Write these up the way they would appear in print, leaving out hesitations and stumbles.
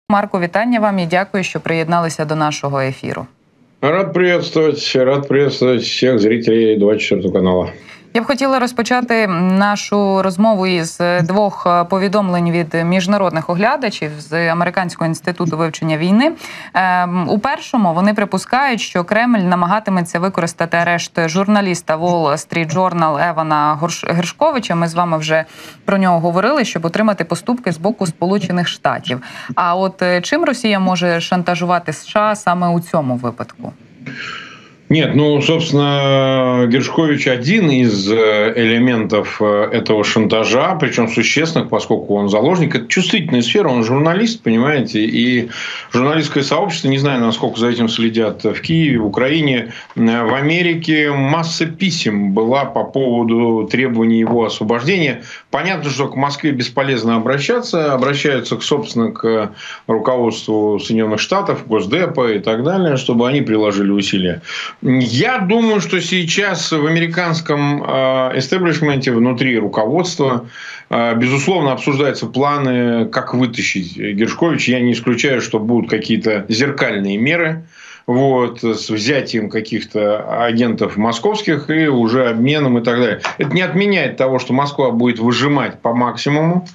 Марко, вітання вам і дякую, що приєдналися до нашого ефіру. Рад приветствовать всех зрителей 24 канала. Я б хотіла розпочати нашу розмову із двох повідомлень від міжнародних оглядачів з Американського інституту вивчення війни. У першому вони припускають, що Кремль намагатиметься використати арешт журналіста Wall Street Journal Евана Гершковича. Ми з вами вже про нього говорили, щоб отримати поступки з боку Сполучених Штатів. А от чим Росія може шантажувати США саме у цьому випадку? Нет, собственно, Гершкович один из элементов этого шантажа, причем существенных, поскольку он заложник. Это чувствительная сфера, он журналист, понимаете, и журналистское сообщество, не знаю, насколько за этим следят в Киеве, в Украине, в Америке масса писем была по поводу требований его освобождения. Понятно, что к Москве бесполезно обращаются, собственно, к руководству Соединенных Штатов, Госдепа и так далее, чтобы они приложили усилия. Я думаю, что сейчас в американском эстеблишменте, внутри руководства, безусловно, обсуждаются планы, как вытащить Гершковича. Я не исключаю, что будут какие-то зеркальные меры с взятием каких-то агентов московских и уже обменом и так далее. Это не отменяет того, что Москва будет выжимать по максимуму.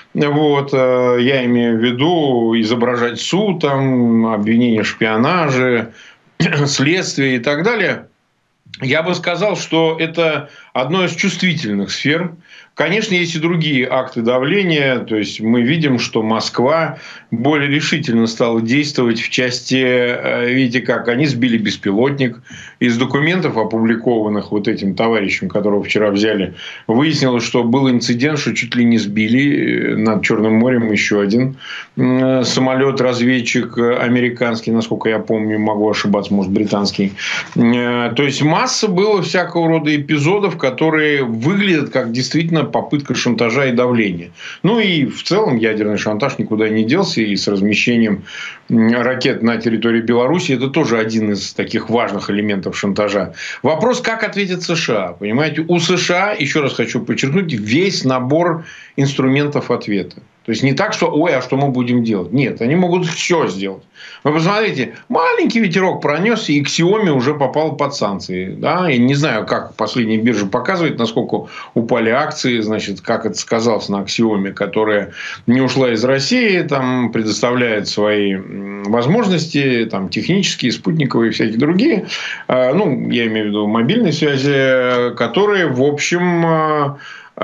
Я имею в виду изображать суд, обвинение в шпионаже, следствие и так далее. Я бы сказал, что это одно из чувствительных сфер. Конечно, есть и другие акты давления. То есть мы видим, что Москва более решительно стала действовать в части, видите как, они сбили беспилотник. Из документов, опубликованных этим товарищем, которого вчера взяли, выяснилось, что был инцидент, что чуть ли не сбили над Черным морем еще один самолет-разведчик американский, насколько я помню, могу ошибаться, может, британский. То есть масса было всякого рода эпизодов, которые выглядят как действительно попытка шантажа и давления. И в целом ядерный шантаж никуда не делся. И с размещением ракет на территории Беларуси это тоже один из таких важных элементов шантажа. Вопрос, как ответит США. Понимаете, у США, еще раз хочу подчеркнуть, весь набор инструментов ответа. То есть не так, что а что мы будем делать? Нет, они могут все сделать. Вы посмотрите, маленький ветерок пронесся, и Xiaomi уже попал под санкции. Да? Я не знаю, как последняя биржа показывает, насколько упали акции, как это сказалось на Xiaomi, которая не ушла из России, предоставляет свои возможности, технические, спутниковые и всякие другие. Я имею в виду мобильной связи, которые, в общем,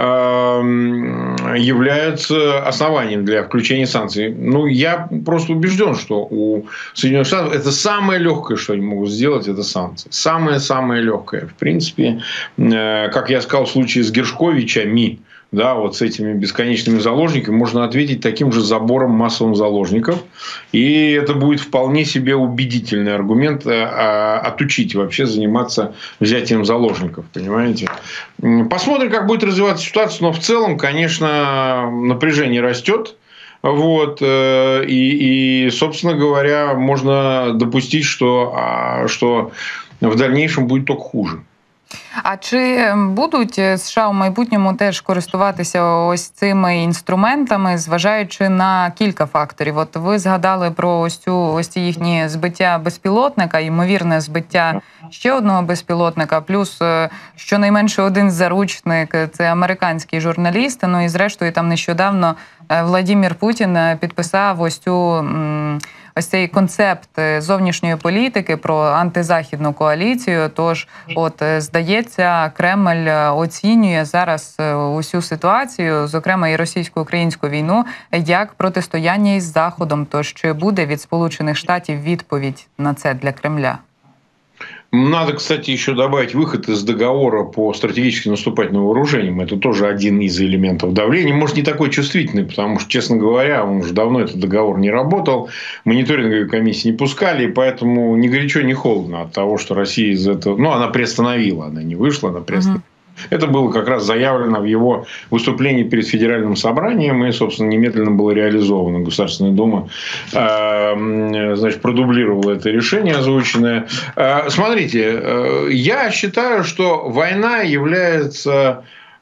являются основанием для включения санкций. Я просто убежден, что у Соединенных Штатов это самое легкое, что они могут сделать, это санкции. Самое-самое легкое. В принципе, как я сказал в случае с Гершковичами, с этими бесконечными заложниками, можно ответить таким же забором массовых заложников. И это будет вполне себе убедительный аргумент отучить вообще заниматься взятием заложников. Понимаете? Посмотрим, как будет развиваться ситуация. Но в целом, конечно, напряжение растет. И, собственно говоря, можно допустить, что в дальнейшем будет только хуже. А чи будуть США у майбутньому теж користуватися ось цими інструментами, зважаючи на кілька факторів? Ви згадали про ось ці їхні збиття безпілотника, ймовірне збиття ще одного безпілотника, плюс щонайменше один заручник – це американський журналіст. І зрештою там нещодавно Владимир Путін підписав ось цей концепт зовнішньої політики про антизахідну коаліцію. Тож, здається, Кремль оцінює зараз усю ситуацію, зокрема і російсько-українську війну, як протистояння із Заходом. Тож, чи буде від Сполучених Штатів відповідь на це для Кремля? Надо, кстати, еще добавить выход из договора по стратегически наступательным вооружениям. Это тоже один из элементов давления. Может, не такой чувствительный, потому что, честно говоря, он уже давно этот договор не работал. Мониторинговые комиссии не пускали. И поэтому ни горячо, ни холодно от того, что Россия из этого... она приостановила, она не вышла, она приостановила. Это было как раз заявлено в его выступлении перед Федеральным собранием и, собственно, немедленно было реализовано. Государственная Дума продублировала это решение озвученное. Смотрите, я считаю, что война является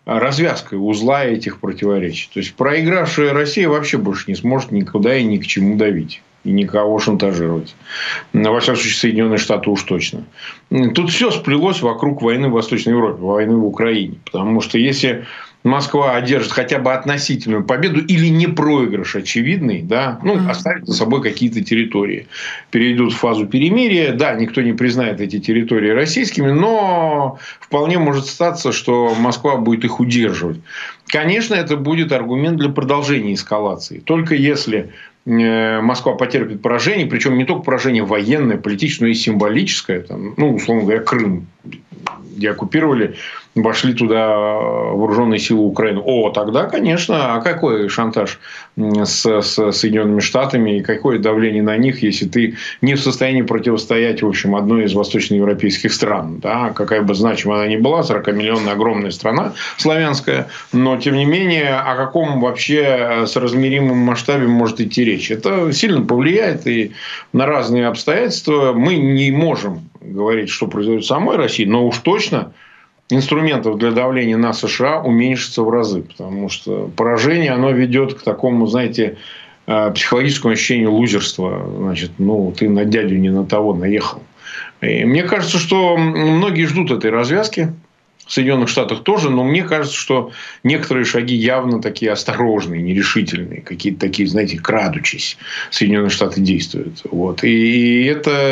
развязкой узла этих противоречий. То есть проигравшая Россия вообще больше не сможет никуда и ни к чему давить. И никого шантажировать. Во всяком случае, Соединенные Штаты уж точно. Тут все сплелось вокруг войны в Восточной Европе, войны в Украине. Потому что если Москва одержит хотя бы относительную победу или не проигрыш очевидный, да, оставит за собой какие-то территории, перейдут в фазу перемирия, да, никто не признает эти территории российскими, но вполне может статься, что Москва будет их удерживать. Конечно, это будет аргумент для продолжения эскалации. Только если Москва потерпит поражение, причем не только поражение военное, политическое, но и символическое, там, условно говоря, Крым, где оккупировали, вошли туда вооруженные силы Украины. Тогда, конечно, а какой шантаж с Соединенными Штатами и какое давление на них, если ты не в состоянии противостоять, в общем, одной из восточноевропейских стран, да, какая бы значимая она ни была, 40-миллионная огромная страна славянская, но, тем не менее, о каком вообще соразмеримом масштабе может идти речь? Это сильно повлияет и на разные обстоятельства. Мы не можем говорить, что произойдет в самой России, но уж точно инструментов для давления на США уменьшится в разы. Потому что поражение, оно ведет к такому, знаете, психологическому ощущению лузерства. Значит, ты на дядю не на того наехал. И мне кажется, что многие ждут этой развязки. В Соединенных Штатах тоже, но мне кажется, что некоторые шаги явно такие осторожные, нерешительные, какие-то такие, знаете, крадучись. Соединенные Штаты действуют. Вот. И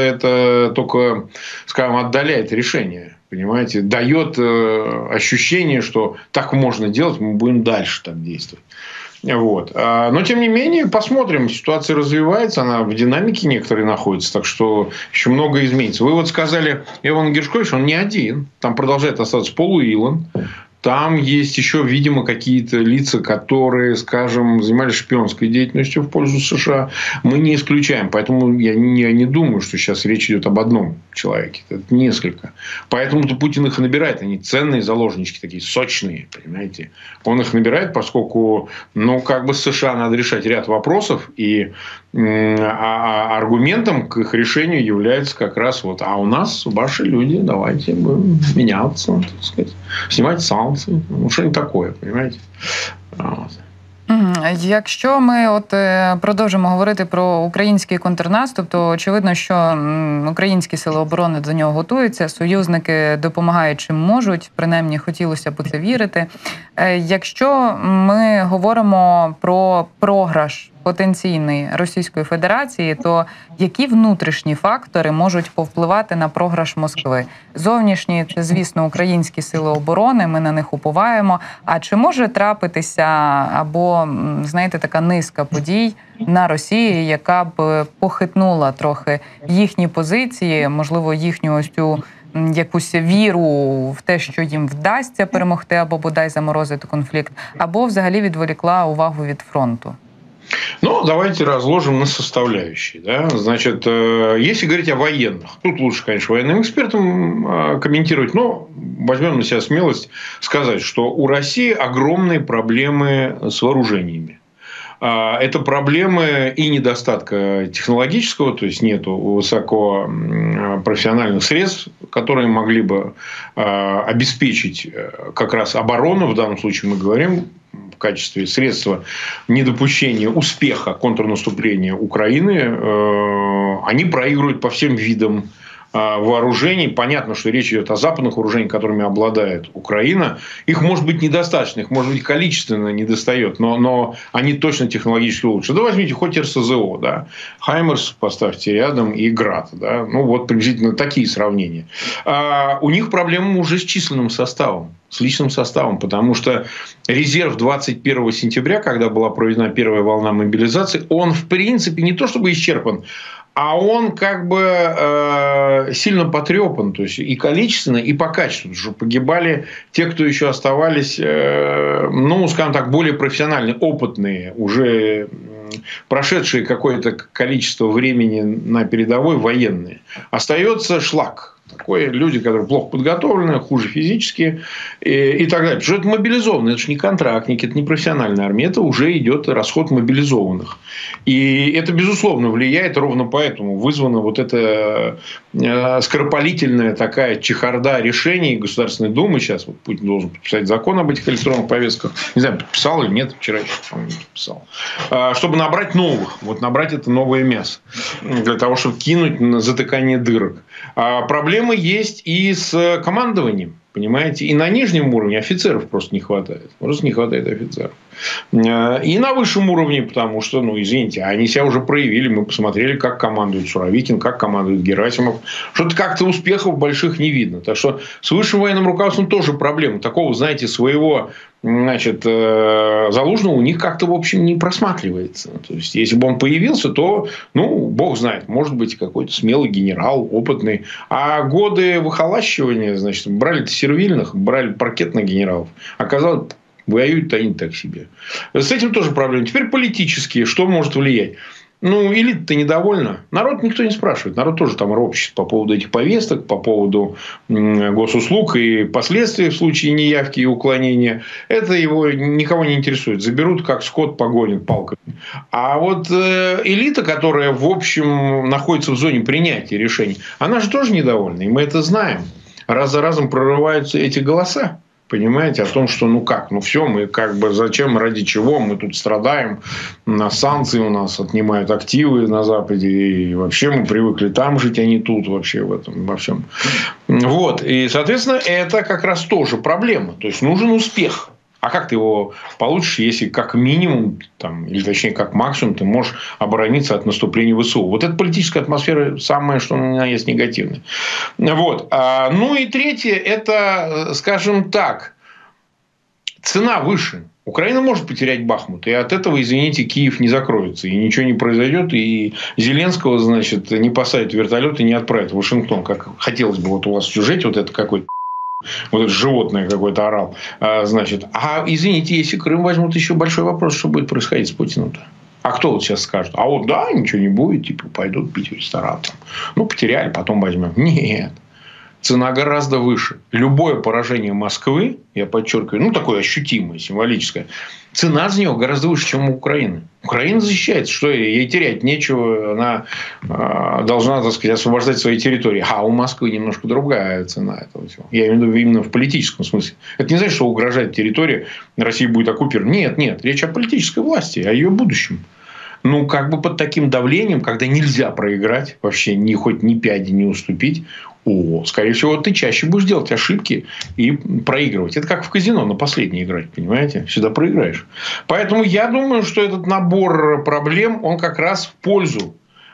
это только, скажем, отдаляет решение. Понимаете, дает ощущение, что так можно делать, мы будем дальше так действовать. Вот. Но, тем не менее, посмотрим. Ситуация развивается, она в динамике некоторой находится, так что еще многое изменится. Вы вот сказали, Эван Гершкович, он не один. Там продолжает остаться Пол Уиллан. Там есть еще, видимо, какие-то лица, которые, скажем, занимались шпионской деятельностью в пользу США. Мы не исключаем. Поэтому я не думаю, что сейчас речь идет об одном человеке. Это несколько. Поэтому-то Путин их набирает. Они ценные заложнички, такие сочные. Понимаете? Он их набирает, поскольку с США надо решать ряд вопросов. И аргументом к их решению является как раз а у нас ваши люди, давайте будем меняться, так сказать, снимать санкции. Що такое, понимаете? Якщо ми продовжимо говорити про український контрнаступ, то очевидно, що українські сили оборони до нього готуються, союзники допомагають чим можуть, принаймні хотілося б у це вірити. Якщо ми говоримо про програш потенційний Російської Федерації, то які внутрішні фактори можуть повпливати на програш Москви? Зовнішні – це, звісно, українські сили оборони, ми на них уповаємо. А чи може трапитися або, знаєте, така низка подій на Росії, яка б похитнула трохи їхні позиції, можливо, їхню ось цю якусь віру в те, що їм вдасться перемогти або бодай заморозити конфлікт, або взагалі відволікла увагу від фронту? Давайте разложим на составляющие. Да? Значит, если говорить о военных, тут лучше, конечно, военным экспертам комментировать, но возьмем на себя смелость сказать, что у России огромные проблемы с вооружениями. Это проблемы и недостатка технологического, то есть нет высокопрофессиональных средств, которые могли бы обеспечить как раз оборону, в данном случае мы говорим, в качестве средства недопущения успеха контрнаступления Украины, они проигрывают по всем видам вооружений. Понятно, что речь идет о западных вооружениях, которыми обладает Украина. Их может быть недостаточно, их может быть количественно недостает, но они точно технологически лучше. Да возьмите хоть РСЗО, да, Хаймерс поставьте рядом и Град, да, приблизительно такие сравнения. У них проблемы уже с численным составом, с личным составом, потому что резерв 21 сентября, когда была проведена первая волна мобилизации, он в принципе не то чтобы исчерпан, а он сильно потрепан, то есть и количественно, и по качеству, потому что погибали те, кто еще оставались, скажем так, более профессиональные, опытные, уже прошедшие какое-то количество времени на передовой военные. Остается шлак. Такое люди, которые плохо подготовлены, хуже физически и так далее. Потому что это мобилизованные, это же не контрактники, это не профессиональная армия, это уже идет расход мобилизованных. И это, безусловно, влияет, ровно поэтому вызвана вот эта скоропалительная такая чехарда решений Государственной Думы. Сейчас вот Путин должен подписать закон об этих электронных повестках. Не знаю, подписал или нет, вчера еще, по-моему, не подписал. Чтобы набрать новых. Вот набрать это новое мясо. Для того, чтобы кинуть на затыкание дырок. Проблемы есть и с командованием. Понимаете? И на нижнем уровне офицеров просто не хватает. Просто не хватает офицеров. И на высшем уровне, потому что, извините, они себя уже проявили. Мы посмотрели, как командует Суровикин, как командует Герасимов. Что-то как-то успехов больших не видно. Так что с высшим военным руководством тоже проблема. Такого, знаете, своего Залужного у них как-то, в общем, не просматривается. То есть, если бы он появился, то, бог знает, может быть, какой-то смелый генерал, опытный. А годы выхолащивания, значит, брали-то сервильных, брали паркетных генералов. Оказалось, воюют-то они так себе. С этим тоже проблема. Теперь политические. Что может влиять? Элита-то недовольна. Народ никто не спрашивает. Народ тоже там ропщет по поводу этих повесток, по поводу госуслуг и последствий в случае неявки и уклонения. Это его никого не интересует. Заберут, как скот погонят палками. А вот элита, которая, в общем, находится в зоне принятия решений, она же тоже недовольна. И мы это знаем. Раз за разом прорываются эти голоса. Понимаете, о том, что все, мы зачем, ради чего мы тут страдаем, на санкции у нас отнимают активы на Западе, и вообще мы привыкли там жить, а не тут вообще в этом, во всем. Вот, и, соответственно, это как раз тоже проблема, то есть нужен успех. А как ты его получишь, если как минимум, или точнее как максимум, ты можешь оборониться от наступления ВСУ? Вот эта политическая атмосфера самое, что на нее есть негативное. Вот. И третье, это, скажем так, цена выше. Украина может потерять Бахмут, и от этого, извините, Киев не закроется, и ничего не произойдет, и Зеленского, значит, не посадят в вертолет и не отправят в Вашингтон, как хотелось бы. Вот у вас в сюжете вот это какой-то. Вот это животное какое-то орал. Значит, извините, если Крым возьмут, еще большой вопрос, что будет происходить с Путиным-то. А кто вот сейчас скажет? Ничего не будет, пойдут пить в ресторан. Потеряли, потом возьмем. Нет. Цена гораздо выше. Любое поражение Москвы, я подчеркиваю, такое ощутимое, символическое, цена за него гораздо выше, чем у Украины. Украина защищается, что ей терять нечего, она должна, так сказать, освобождать свои территории. А у Москвы немножко другая цена этого всего. Я имею в виду именно в политическом смысле. Это не значит, что угрожает территория, Россия будет оккупирована. Нет. Речь о политической власти, о ее будущем. Под таким давлением, когда нельзя проиграть, вообще хоть ни пяди не уступить, скорее всего, ты чаще будешь делать ошибки и проигрывать. Это как в казино на последней играть, понимаете? Всегда проиграешь. Поэтому я думаю, что этот набор проблем, он как раз в пользу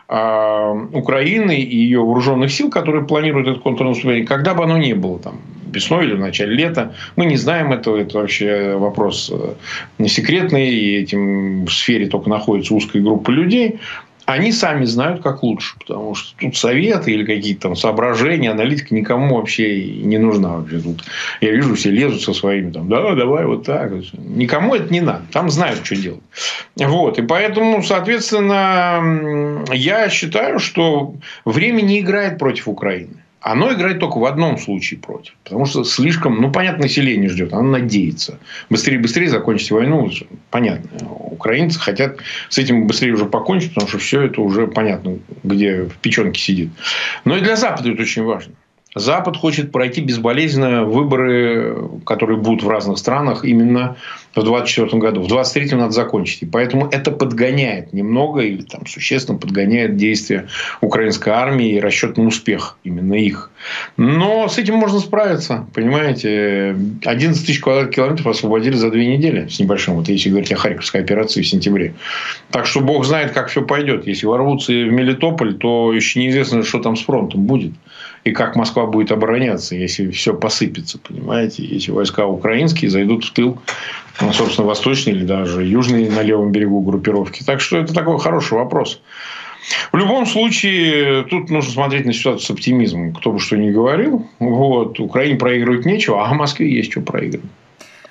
Украины и ее вооруженных сил, которые планируют это контрнаступление, когда бы оно ни было там, весной или в начале лета. Мы не знаем этого. Это вообще вопрос не секретный. И этим в сфере только находится узкая группа людей. Они сами знают, как лучше. Потому что тут советы или какие-то там соображения, аналитика никому вообще не нужна. Вообще. Тут я вижу, все лезут со своими. Давай вот так. Никому это не надо. Там знают, что делать. Вот. И поэтому, соответственно, я считаю, что время не играет против Украины. Оно играет только в одном случае против. Потому что слишком, понятно, население ждет. Оно надеется. Быстрее закончить войну. Понятно. Украинцы хотят с этим быстрее уже покончить. Потому что все это уже понятно, где в печенке сидит. Но и для Запада это очень важно. Запад хочет пройти безболезненно выборы, которые будут в разных странах именно в 2024 году. В 2023 надо закончить. И поэтому это подгоняет немного или там существенно подгоняет действия украинской армии и расчет на успех именно их. Но с этим можно справиться. Понимаете, 11 тысяч квадратных километров освободили за 2 недели с небольшим. Вот если говорить о Харьковской операции в сентябре. Так что бог знает, как все пойдет. Если ворвутся в Мелитополь, то еще неизвестно, что там с фронтом будет. И как Москва будет обороняться, если все посыпется, понимаете? Если войска украинские зайдут в тыл, собственно, восточные или даже южные на левом берегу группировки. Так что это такой хороший вопрос. В любом случае, тут нужно смотреть на ситуацию с оптимизмом. Кто бы что ни говорил. Вот. Украине проигрывать нечего, а Москве есть что проигрывать.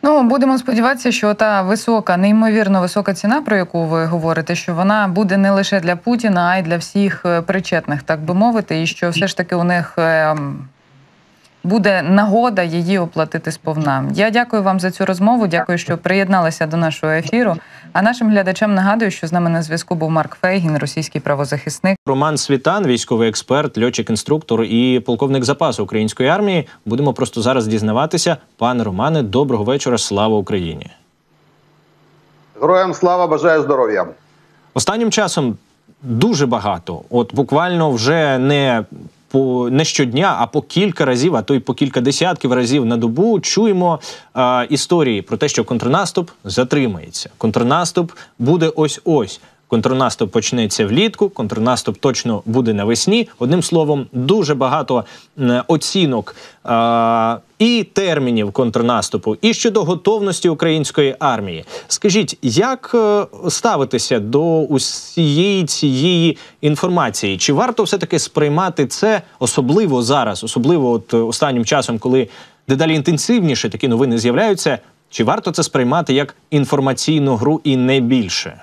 Ну, будемо сподіватися, що та висока, неймовірно висока ціна, про яку ви говорите, що вона буде не лише для Путіна, а й для всіх причетних, так би мовити, і що все ж таки у них буде нагода її оплатити сповна. Я дякую вам за цю розмову, дякую, що приєдналися до нашого ефіру. А нашим глядачам нагадую, що з нами на зв'язку був Марк Фейгін, російський правозахисник. Роман Світан, військовий експерт, льотчик-інструктор і полковник запасу української армії. Будемо просто зараз дізнаватися. Пане Романе, доброго вечора, слава Україні! Героям слава, бажаю здоров'я! Останнім часом дуже багато, от буквально вже не щодня, а по кілька разів, а то й по кілька десятків разів на добу чуємо історії про те, що контрнаступ затримається. Контрнаступ буде ось-ось. Контрнаступ почнеться влітку, контрнаступ точно буде навесні. Одним словом, дуже багато оцінок і термінів контрнаступу, і щодо готовності української армії. Скажіть, як ставитися до усієї цієї інформації? Чи варто все-таки сприймати це, особливо зараз, особливо от останнім часом, коли дедалі інтенсивніше такі новини з'являються, чи варто це сприймати як інформаційну гру і не більше?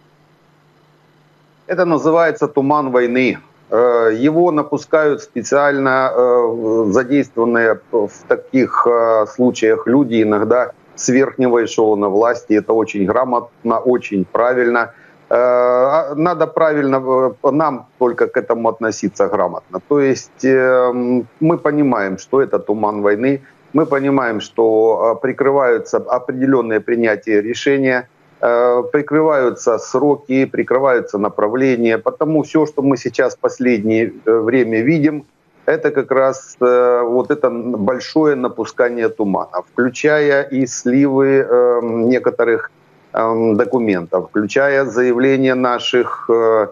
Это называется туман войны. Его напускают специально задействованные в таких случаях люди, иногда с верхнего эшелона власти. Это очень грамотно, очень правильно. Надо правильно нам только к этому относиться грамотно. То есть мы понимаем, что это туман войны, мы понимаем, что прикрываются определенные принятия решения, прикрываются сроки, прикрываются направления. Потому все, что мы сейчас в последнее время видим, это как раз вот это большое напускание тумана, включая и сливы некоторых документов, включая заявления наших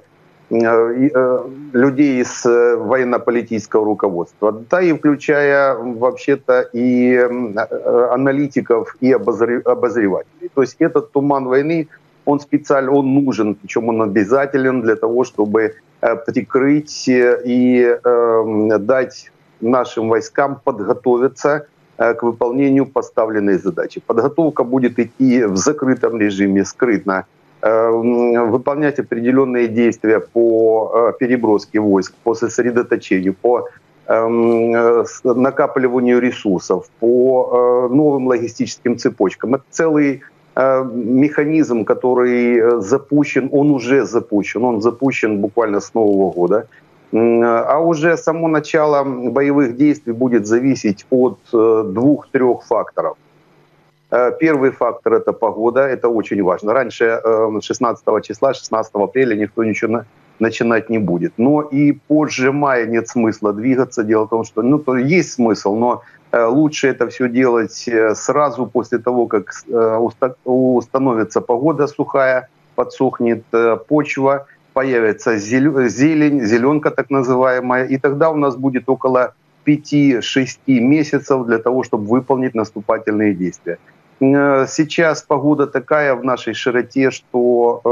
людей из военно-политического руководства, да и включая вообще-то и аналитиков, и обозревателей. То есть этот туман войны, он специально, он нужен, причем он обязателен для того, чтобы прикрыть и дать нашим войскам подготовиться к выполнению поставленной задачи. Подготовка будет идти в закрытом режиме, скрытно, выполнять определенные действия по переброске войск, по сосредоточению, по накапливанию ресурсов, по новым логистическим цепочкам. Это целый механизм, который запущен, он уже запущен, он запущен буквально с Нового года. А уже само начало боевых действий будет зависеть от 2-3 факторов. Первый фактор – это погода, это очень важно. Раньше 16 числа, 16 апреля никто ничего начинать не будет. Но и позже мая нет смысла двигаться. Дело в том, что то есть смысл, но лучше это все делать сразу после того, как установится погода сухая, подсохнет почва, появится зелень, зеленка так называемая, и тогда у нас будет около 5-6 месяцев для того, чтобы выполнить наступательные действия. Сейчас погода такая в нашей широте, что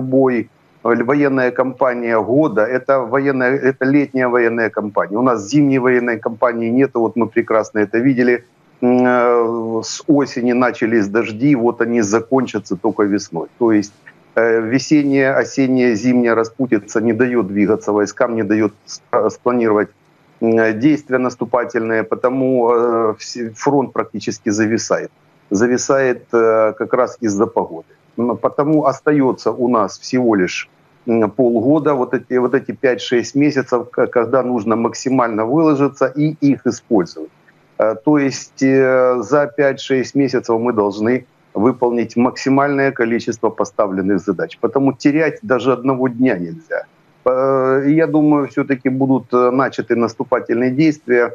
военная кампания года – это летняя военная кампания. У нас зимней военной кампании нет, вот мы прекрасно это видели. С осени начались дожди, вот они закончатся только весной. То есть весенняя, осенняя, зимняя распутица не дает двигаться войскам, не дает спланировать действия наступательные, потому фронт практически зависает. Зависает как раз из-за погоды. Потому остается у нас всего лишь полгода, вот эти 5-6 месяцев, когда нужно максимально выложиться и их использовать. То есть за 5-6 месяцев мы должны выполнить максимальное количество поставленных задач. Потому терять даже одного дня нельзя. Я думаю, все-таки будут начаты наступательные действия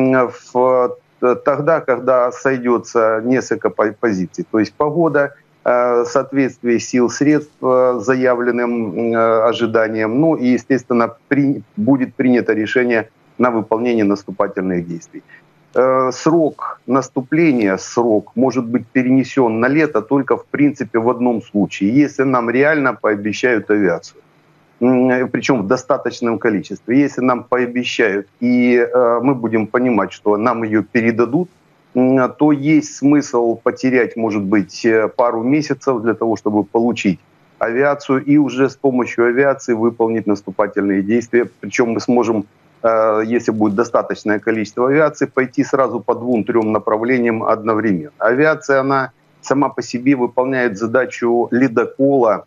тогда, когда сойдется несколько позиций. То есть погода, соответствие сил, средств заявленным ожиданиям, ну и, естественно, будет принято решение на выполнение наступательных действий. Срок наступления, может быть перенесен на лето только в принципе в одном случае, если нам реально пообещают авиацию. Причем в достаточном количестве. Если нам пообещают, и мы будем понимать, что нам ее передадут, то есть смысл потерять, может быть, пару месяцев для того, чтобы получить авиацию и уже с помощью авиации выполнить наступательные действия. Причем мы сможем, если будет достаточное количество авиации, пойти сразу по 2-3 направлениям одновременно. Авиация, она сама по себе выполняет задачу ледокола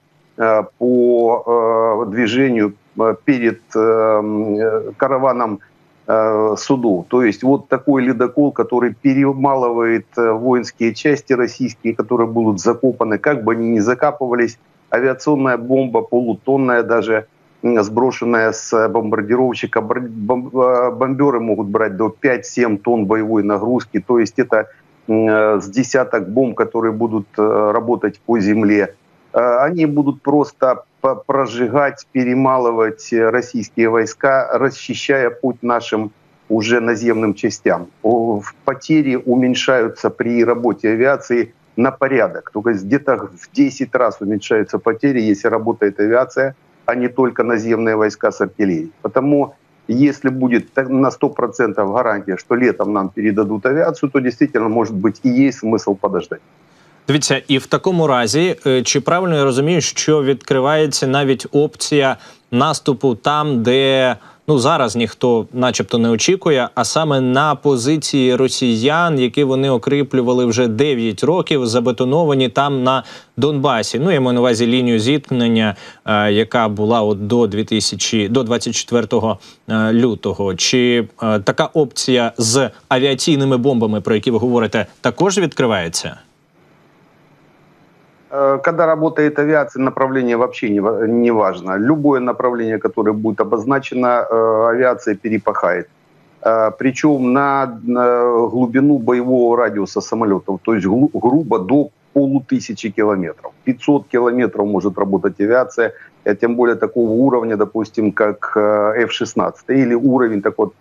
по движению перед караваном судов. То есть вот такой ледокол, который перемалывает воинские части российские, которые будут закопаны, как бы они ни закапывались. Авиационная бомба, полутонная даже, сброшенная с бомбардировщика. Бомберы могут брать до 5-7 тонн боевой нагрузки. То есть это с десяток бомб, которые будут работать по земле. Они будут просто прожигать, перемалывать российские войска, расчищая путь нашим уже наземным частям. Потери уменьшаются при работе авиации на порядок. То есть где-то в 10 раз уменьшаются потери, если работает авиация, а не только наземные войска с артиллерией. Потому если будет на 100% гарантия, что летом нам передадут авиацию, то действительно, может быть, и есть смысл подождать. Дивіться, і в такому разі, чи правильно я розумію, що відкривається навіть опція наступу там, де зараз ніхто начебто не очікує, а саме на позиції росіян, які вони окріплювали вже 9 років, забетоновані там на Донбасі. Я маю на увазі лінію зіткнення, яка була до 24 лютого. Чи така опція з авіаційними бомбами, про які ви говорите, також відкривається? Когда работает авиация, направление вообще не важно. Любое направление, которое будет обозначено, авиация перепахает. Причем на глубину боевого радиуса самолетов, то есть грубо до 1500 километров. 500 километров может работать авиация, тем более такого уровня, допустим, как F-16, или уровень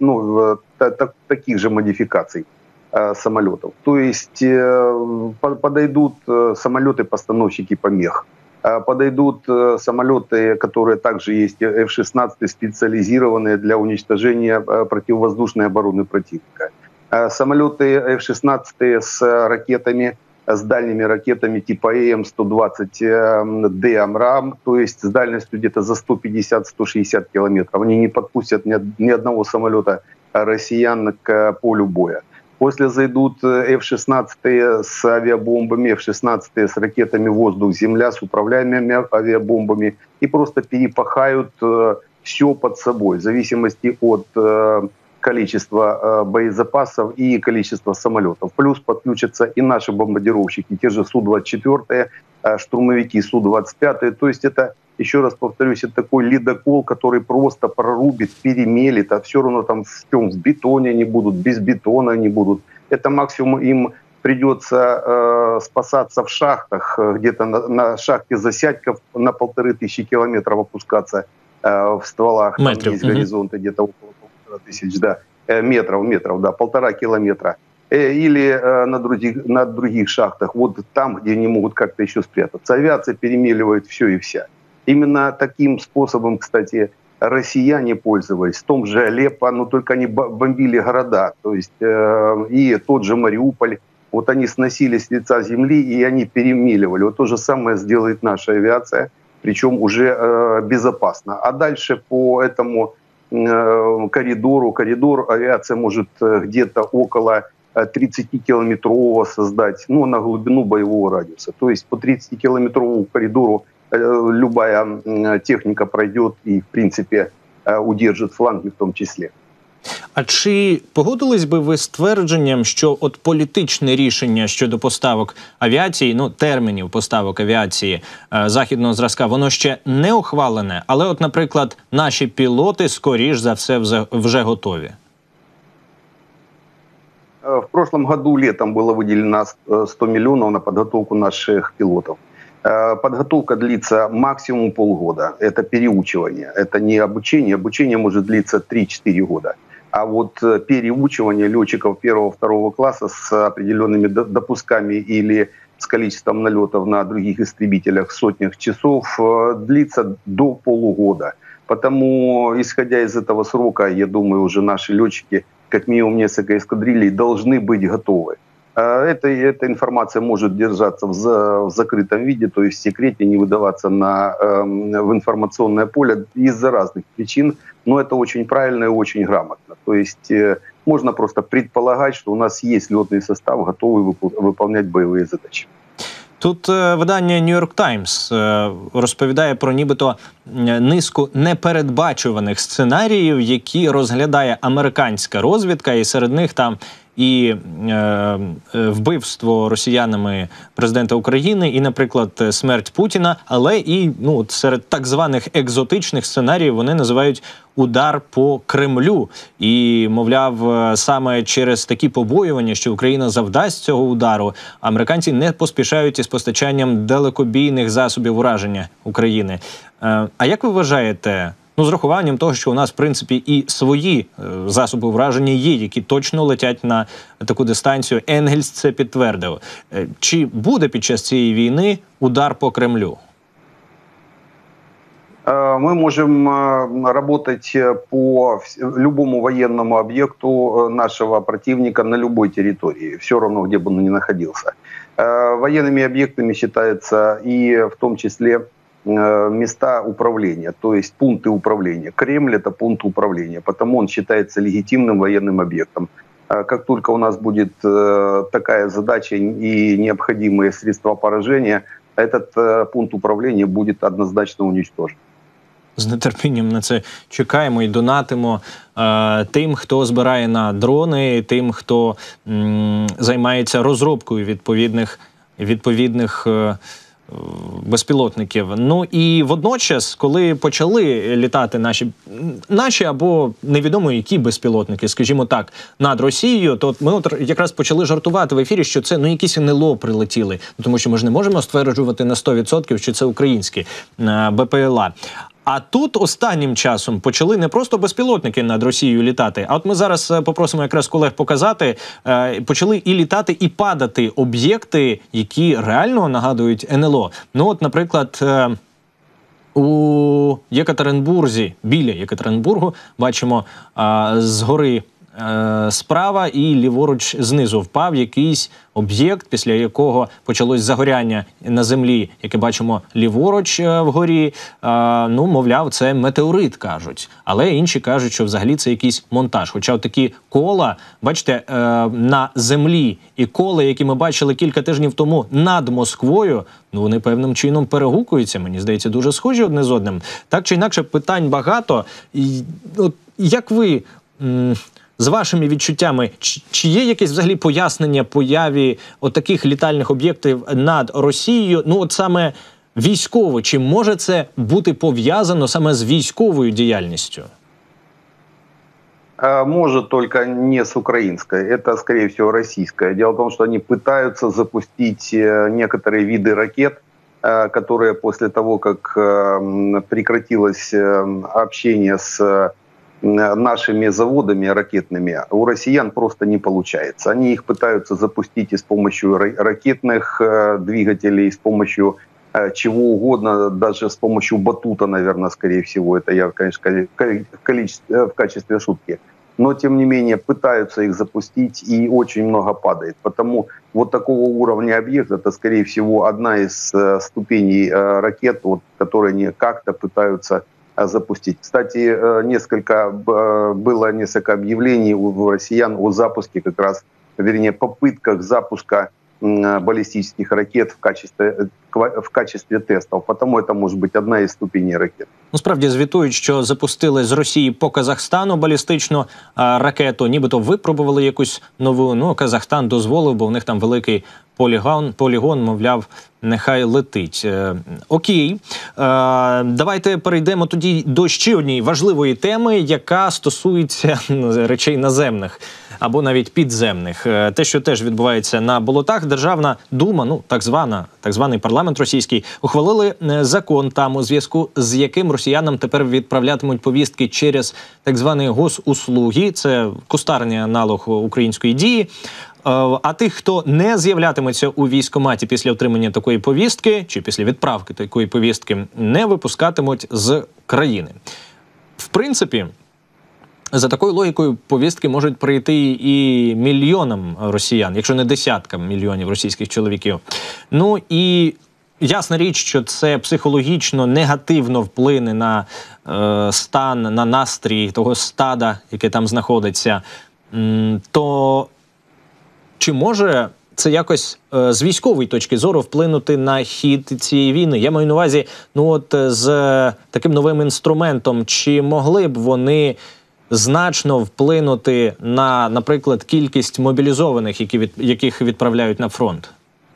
таких же модификаций самолетов. То есть подойдут самолеты-постановщики помех, подойдут самолеты, которые также есть F-16, специализированные для уничтожения противовоздушной обороны противника. Самолеты F-16 с ракетами, с дальними ракетами типа АМ-120Д «Амрам», то есть с дальностью где-то за 150-160 километров. Они не подпустят ни одного самолета россиян к полю боя. После зайдут F-16 с авиабомбами, F-16 с ракетами воздух-земля, с управляемыми авиабомбами и просто перепахают все под собой в зависимости от количества боезапасов и количества самолетов. Плюс подключатся и наши бомбардировщики, те же Су-24, штурмовики Су-25. То есть это, еще раз повторюсь, это такой ледокол, который просто прорубит, перемелит, а все равно там в бетоне они будут, без бетона они будут. Это максимум им придется спасаться в шахтах, где-то на шахте Засядьков на 1500 километров опускаться в стволах. Там есть горизонты где-то около 1500 метров, 1,5 километра. Или на других шахтах, вот там, где они могут как-то еще спрятаться. Авиация перемеливает все и вся. Именно таким способом, кстати, россияне пользовались. В том же Алеппо, но только они бомбили города. То есть и тот же Мариуполь. Вот они сносили с лица земли, и они перемеливали. Вот то же самое сделает наша авиация, причем уже безопасно. А дальше по этому коридор авиация может где-то около 30-километрового создать, на глубину боевого радиуса. То есть по 30-километровому коридору любая техника пройдет и, в принципе, удержит фланги в том числе. А чи погодились би ви з твердженням, що от політичне рішення щодо поставок авіації, термінів поставок авіації західного зразка, воно ще не ухвалене, але от, наприклад, наші пілоти, скоріш за все, вже готові? В прошлом году летом было выделено 100 миллионов на подготовку наших пилотов. Подготовка длится максимум полгода. Это переучивание, это не обучение. Обучение может длиться 3-4 года. А вот переучивание летчиков 1-2 класса с определенными допусками или с количеством налетов на других истребителях в сотнях часов длится до полугода. Потому, исходя из этого срока, я думаю, уже наши летчики, как минимум несколько эскадрилей, должны быть готовы. Эта информация может держаться в закрытом виде, то есть в секрете, не выдаваться в информационное поле из-за разных причин, но это очень правильно и очень грамотно. То есть можно просто предполагать, что у нас есть летный состав, готовый выполнять боевые задачи. Тут видання New York Times розповідає про нібито низку непередбачуваних сценаріїв, які розглядає американська розвідка, і серед них там і вбивство росіянами президента України, і, наприклад, смерть Путіна, але і серед так званих екзотичних сценаріїв вони називають удар по Кремлю. І, мовляв, саме через такі побоювання, що Україна завдасть цього удару, американці не поспішають із постачанням далекобійних засобів ураження України. А як ви вважаєте, з урахуванням того, що у нас, в принципі, і свої засоби враження є, які точно летять на таку дистанцію, Енгельс це підтвердив. Чи буде під час цієї війни удар по Кремлю? Мы можем работать по любому военному объекту нашего противника на любой территории, все равно, где бы он ни находился. Военными объектами считаются и в том числе места управления, то есть пункты управления. Кремль – это пункт управления, потому он считается легитимным военным объектом. Как только у нас будет такая задача и необходимые средства поражения, этот пункт управления будет однозначно уничтожен. З нетерпінням на це чекаємо і донатимо тим, хто збирає на дрони, тим, хто займається розробкою відповідних безпілотників. Ну і водночас, коли почали літати наші або невідомо які безпілотники, скажімо так, над Росією, то ми якраз почали жартувати в ефірі, що це якісь НЛО прилетіли, тому що ми ж не можемо стверджувати на 100%, що це українські БПЛА. А тут останнім часом почали не просто безпілотники над Росією літати, а от ми зараз попросимо якраз колег показати, почали і літати, і падати об'єкти, які реально нагадують НЛО. Ну от, наприклад, у Єкатеринбурзі, біля Єкатеринбургу, бачимо згори справа і ліворуч знизу впав якийсь об'єкт, після якого почалось загоряння на землі, яке бачимо ліворуч вгорі. Мовляв, це метеорит, кажуть. Але інші кажуть, що взагалі це якийсь монтаж. Хоча такі кола, бачите, на землі і кола, які ми бачили кілька тижнів тому над Москвою, вони певним чином перегукуються, мені здається, дуже схожі одне з одним. Так чи інакше, питань багато. Як ви... З вашими відчуттями, чи є якесь взагалі пояснення появі таких літальних об'єктів над Росією, от саме військово, чи може це бути пов'язано саме з військовою діяльністю? Может, только не с украинской. Это, скорее всего, российская. Дело в том, что они пытаются запустить некоторые виды ракет, которые после того, как прекратилось общение с нашими заводами ракетными, у россиян просто не получается. Они их пытаются запустить и с помощью ракетных двигателей, с помощью чего угодно, даже с помощью батута, наверное, скорее всего. Это я, конечно, в качестве шутки. Но, тем не менее, пытаются их запустить, и очень много падает. Потому вот такого уровня объект, это, скорее всего, одна из ступеней ракет, которые они как-то пытаются запустить. Кстати, было несколько объявлений у россиян о запуске попытках запуска баллистических ракет в качестве тестов. Потому это может быть одна із ступеней ракет. Справді звітують, що запустили з Росії по Казахстану балістичну ракету, нібито випробували якусь нову, Казахстан дозволив, бо в них там великий полігон, мовляв, нехай летить. Окей. Давайте перейдемо тоді до ще однієї важливої теми, яка стосується речей наземних або навіть підземних. Те, що теж відбувається на болотах, Державна дума, так званий парламент російський, ухвалили закон там, у зв'язку з яким росіянам тепер відправлятимуть повістки через так звані госуслуги, це кустарний аналог української Дії. А тих, хто не з'являтиметься у військкоматі після отримання такої повістки, чи після відправки такої повістки, не випускатимуть з країни. В принципі, За такою логікою повістки можуть прийти і мільйонам росіян, якщо не десяткам мільйонів російських чоловіків. Ну і ясна річ, що це психологічно негативно вплине на стан, на настрій того стада, яке там знаходиться. То чи може це якось з військової точки зору вплинути на хід цієї війни? Я маю на увазі, ну от з таким новим інструментом, чи могли б вони значно вплинути на, наприклад, кількість мобілізованих, яких відправляють на фронт?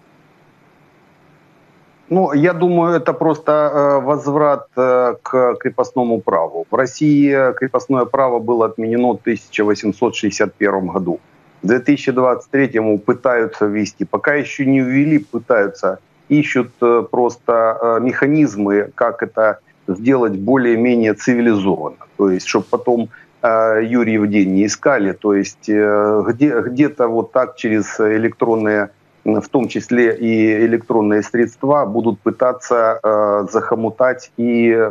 Ну, я думаю, это просто возврат к крепостному праву. В России крепостное право было отменено в 1861 году. В 2023 пытаются ввести. Пока еще не ввели, пытаются. Ищут просто механизмы, как это сделать более-менее цивилизованно. То есть, чтобы потом Юрьев день не искали. То есть, где-то вот так через электронные, в том числе и электронные средства, будут пытаться захомутать и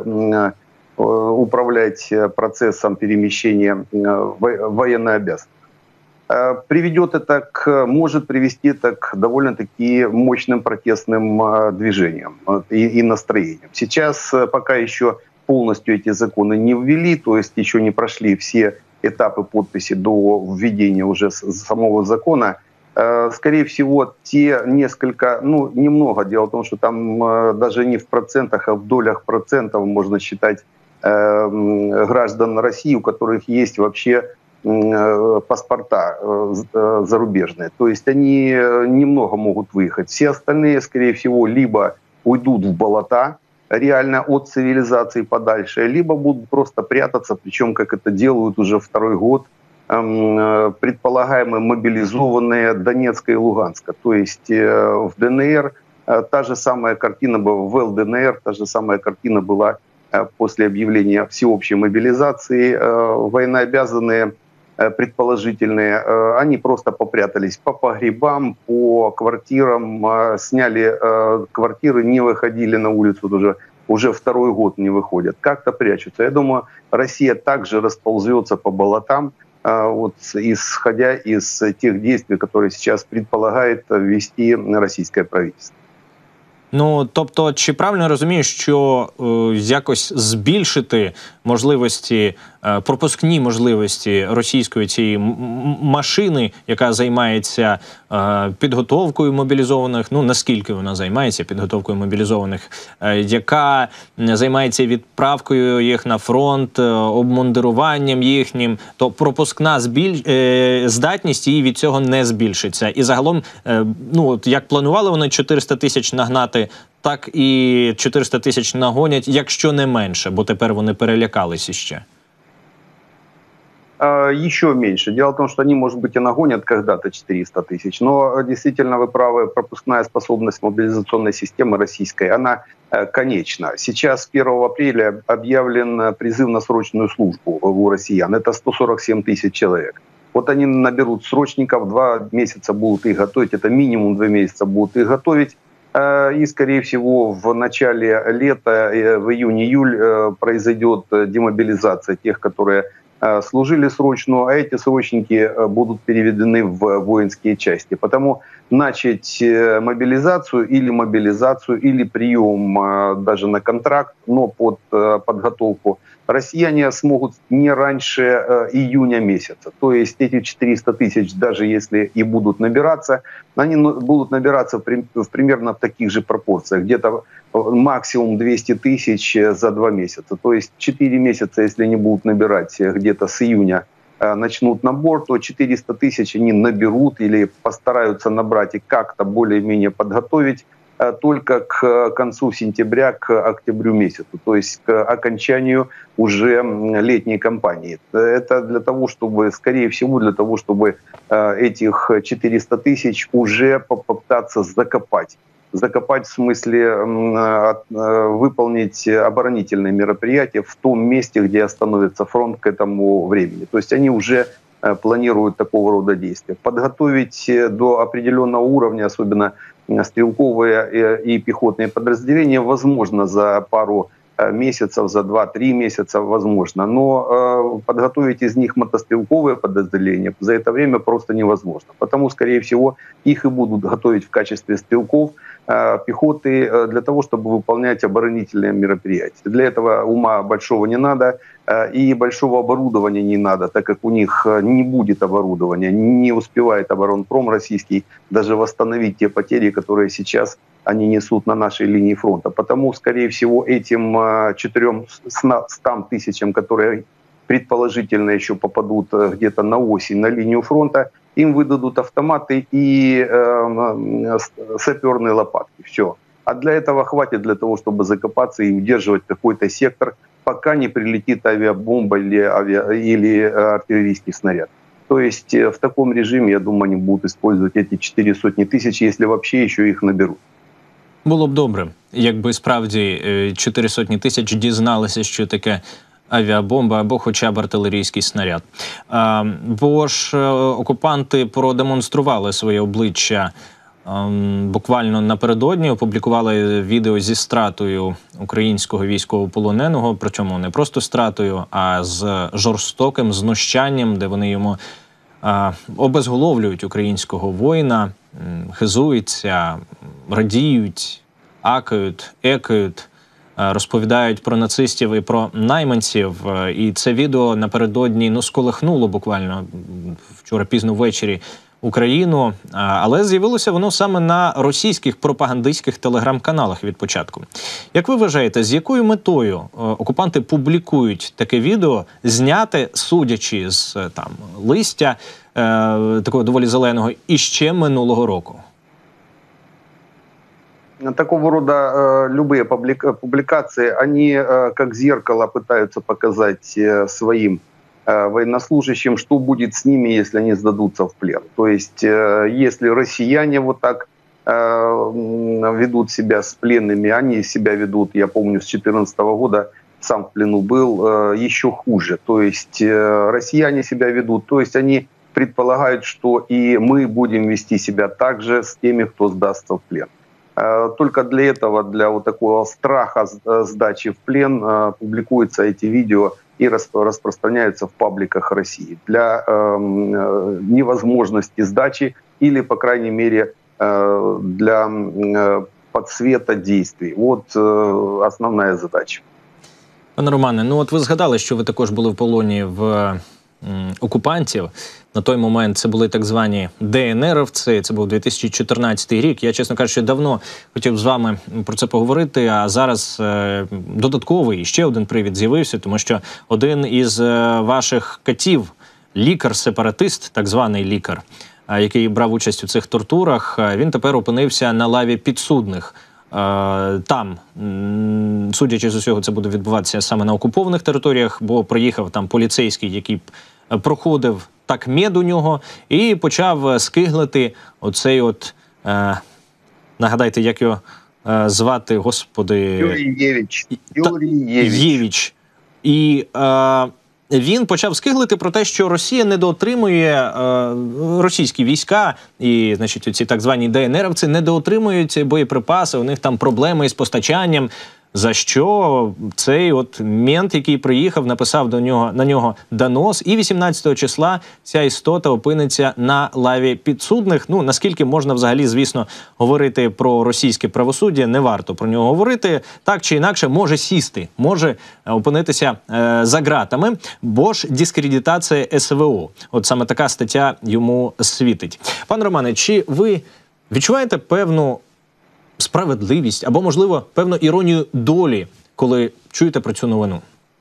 управлять процессом перемещения военнообязанных. Приведет это может привести это к довольно-таки мощным протестным движениям и настроениям. Сейчас пока еще полностью эти законы не ввели, то есть еще не прошли все этапы подписи до введения уже самого закона. Скорее всего, те несколько, ну, немного. Дело в том, что там даже не в процентах, а в долях процентов можно считать граждан России, у которых есть вообще паспорта зарубежные. То есть они немного могут выехать. Все остальные, скорее всего, либо уйдут в болота, реально от цивилизации подальше, либо будут просто прятаться, причем как это делают уже второй год, предполагаемо мобилизованные Донецка и Луганска. То есть в ДНР та же самая картина была, в ЛДНР та же самая картина была после объявления всеобщей мобилизации. Военнообязанные предположительные, они просто попрятались по погребам, по квартирам, сняли квартиры, не выходили на улицу, уже второй год не выходят, как-то прячутся. Я думаю, Россия также расползется по болотам, вот, исходя из тех действий, которые сейчас предполагает ввести российское правительство. Ну, тобто, чи правильно я розумію, що якось збільшити можливості, пропускні можливості російської цієї машини, яка займається підготовкою мобілізованих, ну, наскільки вона займається підготовкою мобілізованих, яка займається відправкою їх на фронт, обмундируванням їхнім, то пропускна здатність її від цього не збільшиться. І загалом, ну, от як планували вони 400 тисяч нагнати, так і 400 тисяч нагонять, якщо не менше, бо тепер вони перелякались іще. Еще меньше. Дело в том, что они, может быть, и нагонят когда-то 400 тысяч, но действительно, вы правы, пропускная способность мобилизационной системы российской, она конечна. Сейчас 1 апреля объявлен призыв на срочную службу у россиян. Это 147 тысяч человек. Вот они наберут срочников, 2 месяца будут их готовить, это минимум 2 месяца будут их готовить. И, скорее всего, в начале лета, в июне-июль, произойдет демобилизация тех, которые служили срочно, а эти срочники будут переведены в воинские части. Потому начать мобилизацию, или прием даже на контракт, но под подготовку, россияне смогут не раньше июня месяца. То есть эти 400 тысяч, даже если и будут набираться, они будут набираться примерно в таких же пропорциях. Где-то максимум 200 тысяч за 2 месяца. То есть 4 месяца, если они будут набирать где-то с июня, начнут набор, то 400 тысяч они наберут или постараются набрать и как-то более-менее подготовить только к концу сентября, к октябрю месяцу, то есть к окончанию уже летней кампании. Это для того, чтобы, скорее всего, для того, чтобы этих 400 тысяч уже попытаться закопать. Закопать в смысле выполнить оборонительные мероприятия в том месте, где остановится фронт к этому времени. То есть они уже планируют такого рода действия. Подготовить до определенного уровня, особенно стрелковые и пехотные подразделения, возможно за пару месяцев, за 2-3 месяца, возможно. Но подготовить из них мотострелковые подразделения за это время просто невозможно. Потому, скорее всего, их и будут готовить в качестве стрелков пехоты для того, чтобы выполнять оборонительные мероприятия. Для этого ума большого не надо и большого оборудования не надо, так как у них не будет оборудования, не успевает оборонпром российский даже восстановить те потери, которые сейчас они несут на нашей линии фронта. Потому, скорее всего, этим 400 тысячам, которые предположительно еще попадут где-то на осень на линию фронта, им выдадут автоматы и саперные лопатки. Все. А для этого хватит для того, чтобы закопаться и удерживать какой-то сектор, пока не прилетит авиабомба или артиллерийский снаряд. То есть в таком режиме, я думаю, они будут использовать эти 400 тысяч, если вообще еще их наберут. Було б добре, якби справді 400 тисяч дізналися, що таке авіабомба або хоча б артилерійський снаряд. Бо ж окупанти продемонстрували своє обличчя буквально напередодні, опублікували відео зі стратою українського військовополоненого, причому не просто стратою, а з жорстоким знущанням, де вони йому обезголовлюють українського воїна, хизуються, радіють, акають, екають, розповідають про нацистів і про найманців. І це відео напередодні сколихнуло буквально вчора пізно ввечері Україну, але з'явилося воно саме на російських пропагандистських телеграм-каналах від початку. Як ви вважаєте, з якою метою окупанти публікують таке відео, зняте, судячи з листя такого доволі зеленого, іще минулого року? Такого рода любые публикации, они как зеркало пытаются показать своим военнослужащим, что будет с ними, если они сдадутся в плен. То есть, если россияне вот так ведут себя с пленными, они себя ведут, я помню, с 2014 года, сам в плену был, еще хуже. То есть, россияне себя ведут, то есть, они предполагают, что и мы будем вести себя так же с теми, кто сдастся в плен. Только для этого, для вот такого страха сдачи в плен, публикуются эти видео и распространяются в пабликах России для невозможности сдачи или, по крайней мере, для подсвета действий. Вот основная задача. Пане Романе, от ви згадали, що ви також були в полоні в окупантів. На той момент це були так звані ДНРовці, це був 2014 рік. Я, чесно кажучи, давно хотів з вами про це поговорити, а зараз додатковий, ще один привід з'явився, тому що один із ваших катів, лікар-сепаратист, так званий лікар, який брав участь у цих тортурах, він тепер опинився на лаві підсудних. Там, судячи з усього, це буде відбуватися саме на окупованих територіях, бо приїхав там поліцейський, який проходив так мед у нього, і почав скиглити оцей нагадайте, як його звати, господи... Юрій Євіч. І він почав скиглити про те, що Росія недоотримує, російські війська і, значить, ці так звані ДНРовці недоотримують боєприпаси, у них там проблеми із постачанням. За що цей мент, який приїхав, написав на нього донос, і 18 числа ця істота опиниться на лаві підсудних. Наскільки можна взагалі, звісно, говорити про російське правосуддя, не варто про нього говорити. Так чи інакше, може сісти, може опинитися за ґратами, бо ж дискредитація СВО. От саме така стаття йому світить. Пане Романе, чи ви відчуваєте певну справедливість або, можливо, певну іронію долі, коли чуєте про цю новину?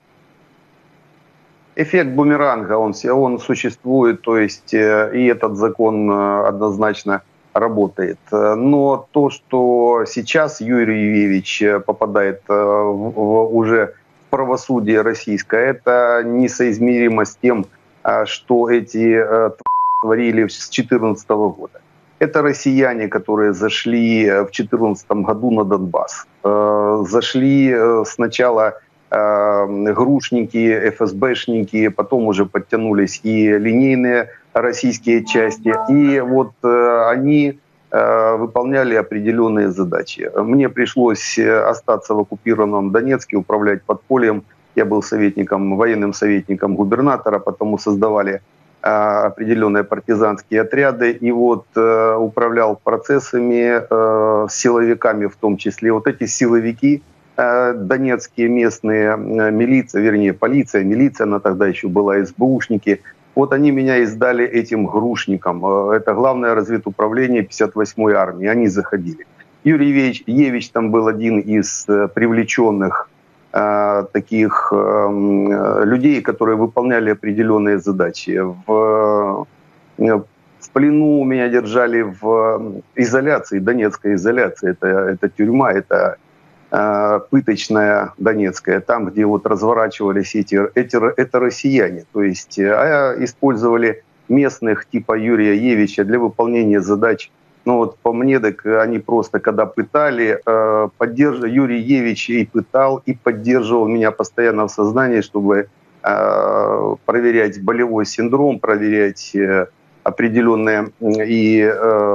Эффект бумеранга, он существует, то есть и этот закон однозначно работает. Но то, что сейчас Юрий Юрьевич попадает уже в правосудие российское, это несоизмеримо с тем, что эти творили с 2014 года. Это россияне, которые зашли в 2014 году на Донбасс. Зашли сначала грушники, ФСБшники, потом уже подтянулись и линейные российские части. И вот они выполняли определенные задачи. Мне пришлось остаться в оккупированном Донецке, управлять подпольем. Я был советником, военным советником губернатора, потому создавали определенные партизанские отряды. И вот управлял процессами, силовиками в том числе. Вот эти силовики, донецкие местные, милиция, вернее полиция, милиция, она тогда еще была, СБУшники, вот они меня и сдали этим грушникам. Это главное разведуправление 58-й армии. Они заходили. Юрий Евич там был один из привлеченных таких людей, которые выполняли определенные задачи. В плену меня держали в изоляции, Донецкой изоляции. Это тюрьма, это пыточная Донецкая, там, где вот разворачивались это россияне. То есть использовали местных типа Юрия Евича для выполнения задач. Ну вот по мне, так они просто, когда пытали, Юрий Евич и пытал, и поддерживал меня постоянно в сознании, чтобы проверять болевой синдром, проверять определенные и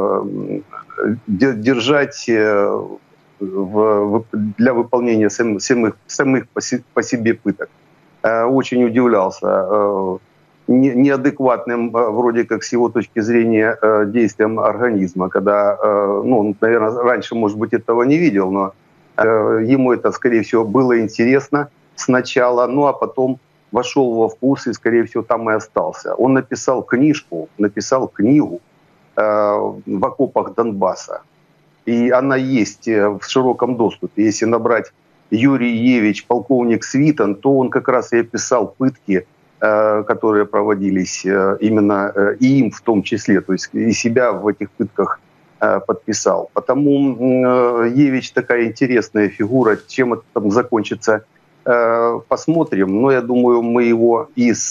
держать для выполнения самих по себе пыток. Очень удивлялся неадекватным, вроде как с его точки зрения, действиям организма, когда, ну, наверное, раньше, может быть, этого не видел, но ему это, скорее всего, было интересно сначала, ну, а потом вошел во вкус и, скорее всего, там и остался. Он написал книгу «В окопах Донбасса». И она есть в широком доступе. Если набрать Юрий Евич, полковник Свитан, то он как раз и описал пытки, которые проводились именно и им в том числе. То есть и себя в этих пытках подписал. Потому Евич такая интересная фигура. Чем это там закончится, посмотрим. Но я думаю, мы его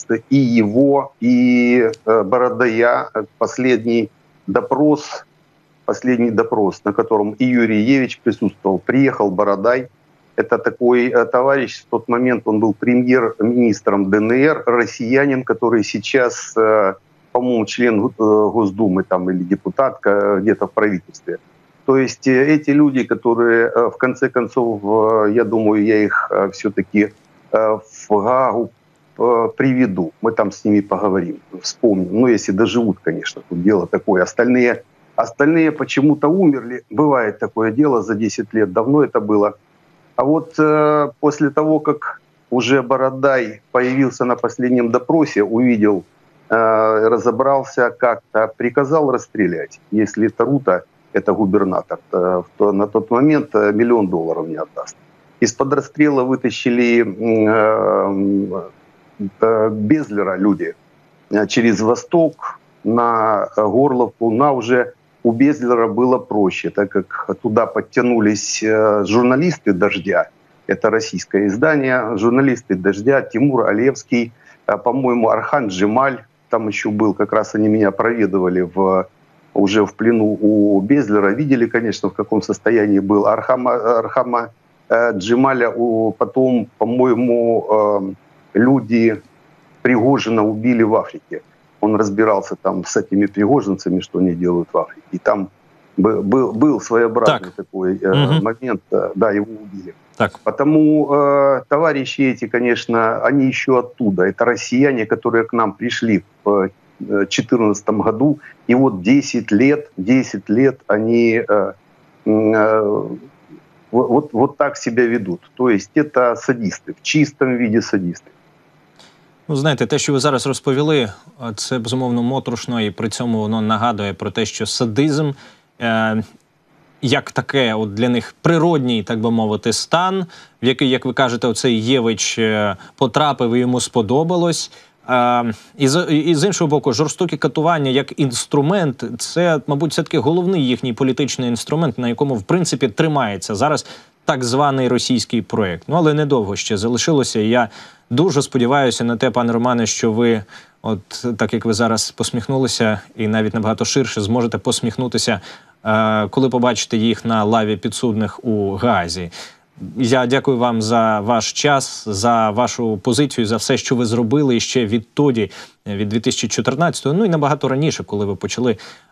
и Бородая, последний допрос, на котором и Юрий Евич присутствовал. Приехал Бородай. Это такой товарищ, в тот момент он был премьер-министром ДНР, россиянин, который сейчас, по-моему, член Госдумы там, или депутатка где-то в правительстве. То есть эти люди, которые, в конце концов, я думаю, я их все-таки в Гаагу приведу. Мы там с ними поговорим, вспомним. Ну, если доживут, конечно, тут дело такое. Остальные почему-то умерли. Бывает такое дело за 10 лет. Давно это было. А вот после того, как уже Бородай появился на последнем допросе, увидел, разобрался как-то, приказал расстрелять. Если Тарута, это губернатор, то на тот момент $1 миллион не отдаст. Из-под расстрела вытащили Безлера люди через Восток на Горловку, на уже... У Безлера было проще, так как туда подтянулись журналисты «Дождя». Это российское издание. Журналисты «Дождя», Тимур Алевский, по-моему, Архан Джемаль. Там еще был, как раз они меня проведывали уже в плену у Безлера. Видели, конечно, в каком состоянии был. Архама Джемаля потом, по-моему, люди Пригожина убили в Африке. Он разбирался там с этими пригожинцами, что они делают в Африке. И там был своеобразный такой момент, да, его убили. Так. Потому товарищи эти, конечно, они еще оттуда. Это россияне, которые к нам пришли в 2014 году. И вот 10 лет они вот так себя ведут. То есть это садисты, в чистом виде садисты. Ну, знаєте, те, що ви зараз розповіли, це, безумовно, моторошно, і при цьому воно нагадує про те, що садизм, як таке от для них природній, так би мовити, стан, в який, як ви кажете, оцей Євич потрапив і йому сподобалось. І з іншого боку, жорстокі катування як інструмент – це, мабуть, все-таки головний їхній політичний інструмент, на якому, в принципі, тримається зараз так званий російський проєкт. Ну, але недовго ще залишилося, і я дуже сподіваюся на те, пане Романе, що ви, от так як ви зараз посміхнулися, і навіть набагато ширше зможете посміхнутися, коли побачите їх на лаві підсудних у Гаазі. Я дякую вам за ваш час, за вашу позицію, за все, що ви зробили ще відтоді, від 2014-го, ну і набагато раніше, коли ви почали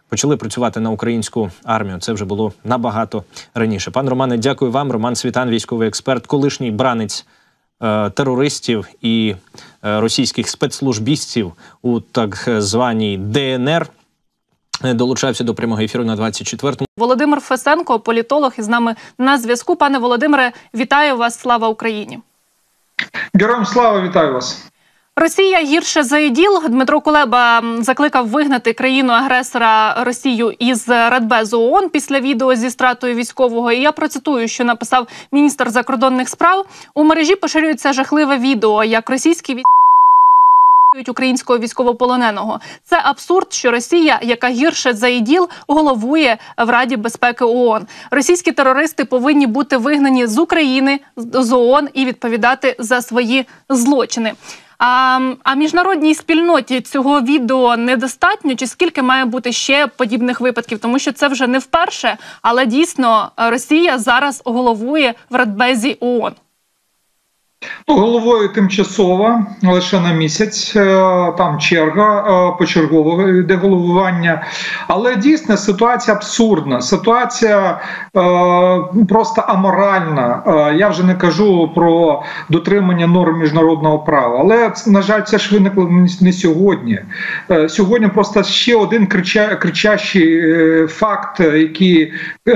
почали працювати на українську армію. Це вже було набагато раніше. Пан Романе, дякую вам. Роман Світан, військовий експерт, колишній бранець терористів і російських спецслужбістів у так званій ДНР. Долучався до прямого ефіру на 24-му. Володимир Фесенко, політолог, із нами на зв'язку. Пане Володимире, вітаю вас. Слава Україні. Героям слава, вітаю вас. Росія гірше за ІДІЛ. Дмитро Кулеба закликав вигнати країну-агресора Росію із Радбезу ООН після відео зі стратою військового. І я процитую, що написав міністр закордонних справ. У мережі поширюється жахливе відео, як російські військові українського військовополоненого. Це абсурд, що Росія, яка гірше за ІДІЛ, головує в Раді безпеки ООН. Російські терористи повинні бути вигнані з України, з ООН і відповідати за свої злочини. А міжнародній спільноті цього відео недостатньо? Чи скільки має бути ще подібних випадків? Тому що це вже не вперше, але дійсно Росія зараз головує в Радбезі ООН. Головою тимчасово, лише на місяць, там черга, почергово йде головування. Але дійсно ситуація абсурдна, ситуація просто аморальна. Я вже не кажу про дотримання норм міжнародного права. Але, на жаль, це ж виникло не сьогодні. Сьогодні просто ще один кричащий факт, який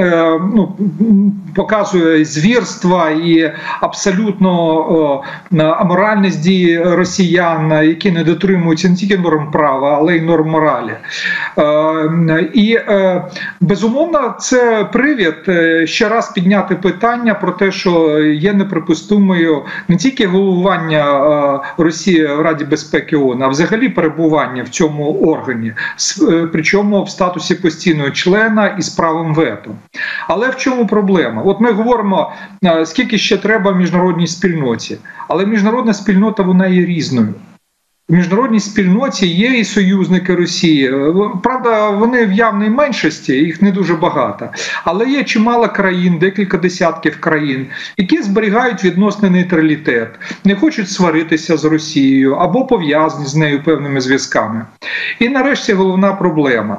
показує звірства і абсолютно аморальність дії росіян, які не дотримуються не тільки норм права, але й норм моралі. І, безумовно, це привід ще раз підняти питання про те, що є неприпустимою не тільки головування Росії в Раді безпеки ООН, а взагалі перебування в цьому органі, причому в статусі постійного члена із правом вето. Але в чому проблема? От ми говоримо, скільки ще треба міжнародній спільноті. Але міжнародна спільнота, вона є різною. В міжнародній спільноті є і союзники Росії. Правда, вони в явній меншості, їх не дуже багато. Але є чимало країн, декілька десятків країн, які зберігають відносний нейтралітет, не хочуть сваритися з Росією або пов'язані з нею певними зв'язками. І нарешті головна проблема.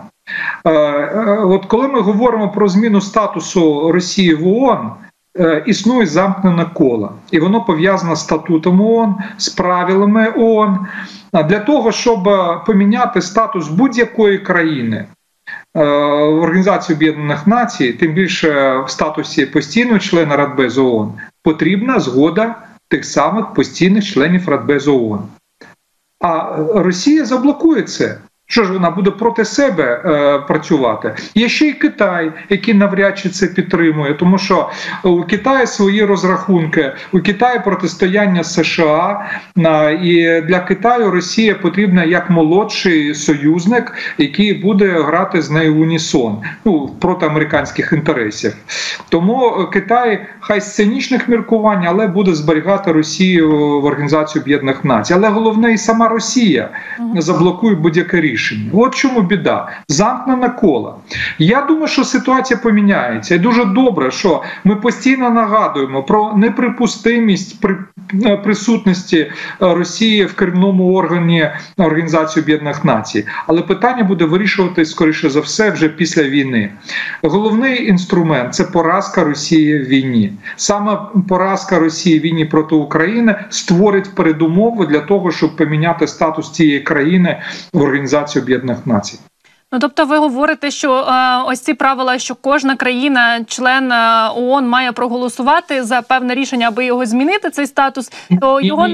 От коли ми говоримо про зміну статусу Росії в ООН, існує замкнене коло. І воно пов'язане з статутом ООН, з правилами ООН. Для того, щоб поміняти статус будь-якої країни в Організації Об'єднаних Націй, тим більше в статусі постійного члена Радбезу ООН, потрібна згода тих самих постійних членів Радбезу ООН. А Росія заблокує це. Що ж вона буде проти себе працювати? Є ще й Китай, який навряд чи це підтримує, тому що у Китаю свої розрахунки, у Китаї протистояння США, і для Китаю Росія потрібна як молодший союзник, який буде грати з нею в унісон, проти американських інтересів. Тому Китай, хай з цинічних міркувань, але буде зберігати Росію в Організації Об'єднаних Націй. Але головне, і сама Росія заблокує будь-яке рішення. От чому біда. Замкнене коло. Я думаю, що ситуація поміняється. І дуже добре, що ми постійно нагадуємо про неприпустимість присутності Росії в керівному органі Організації Об'єднаних Націй. Але питання буде вирішувати, скоріше за все, вже після війни. Головний інструмент – це поразка Росії в війні. Саме поразка Росії в війні проти України створить передумови для того, щоб поміняти статус цієї країни в Організації Об'єднаних Націй. Тобто ви говорите, що ось ці правила, що кожна країна, член ООН має проголосувати за певне рішення, аби його змінити, цей статус, то його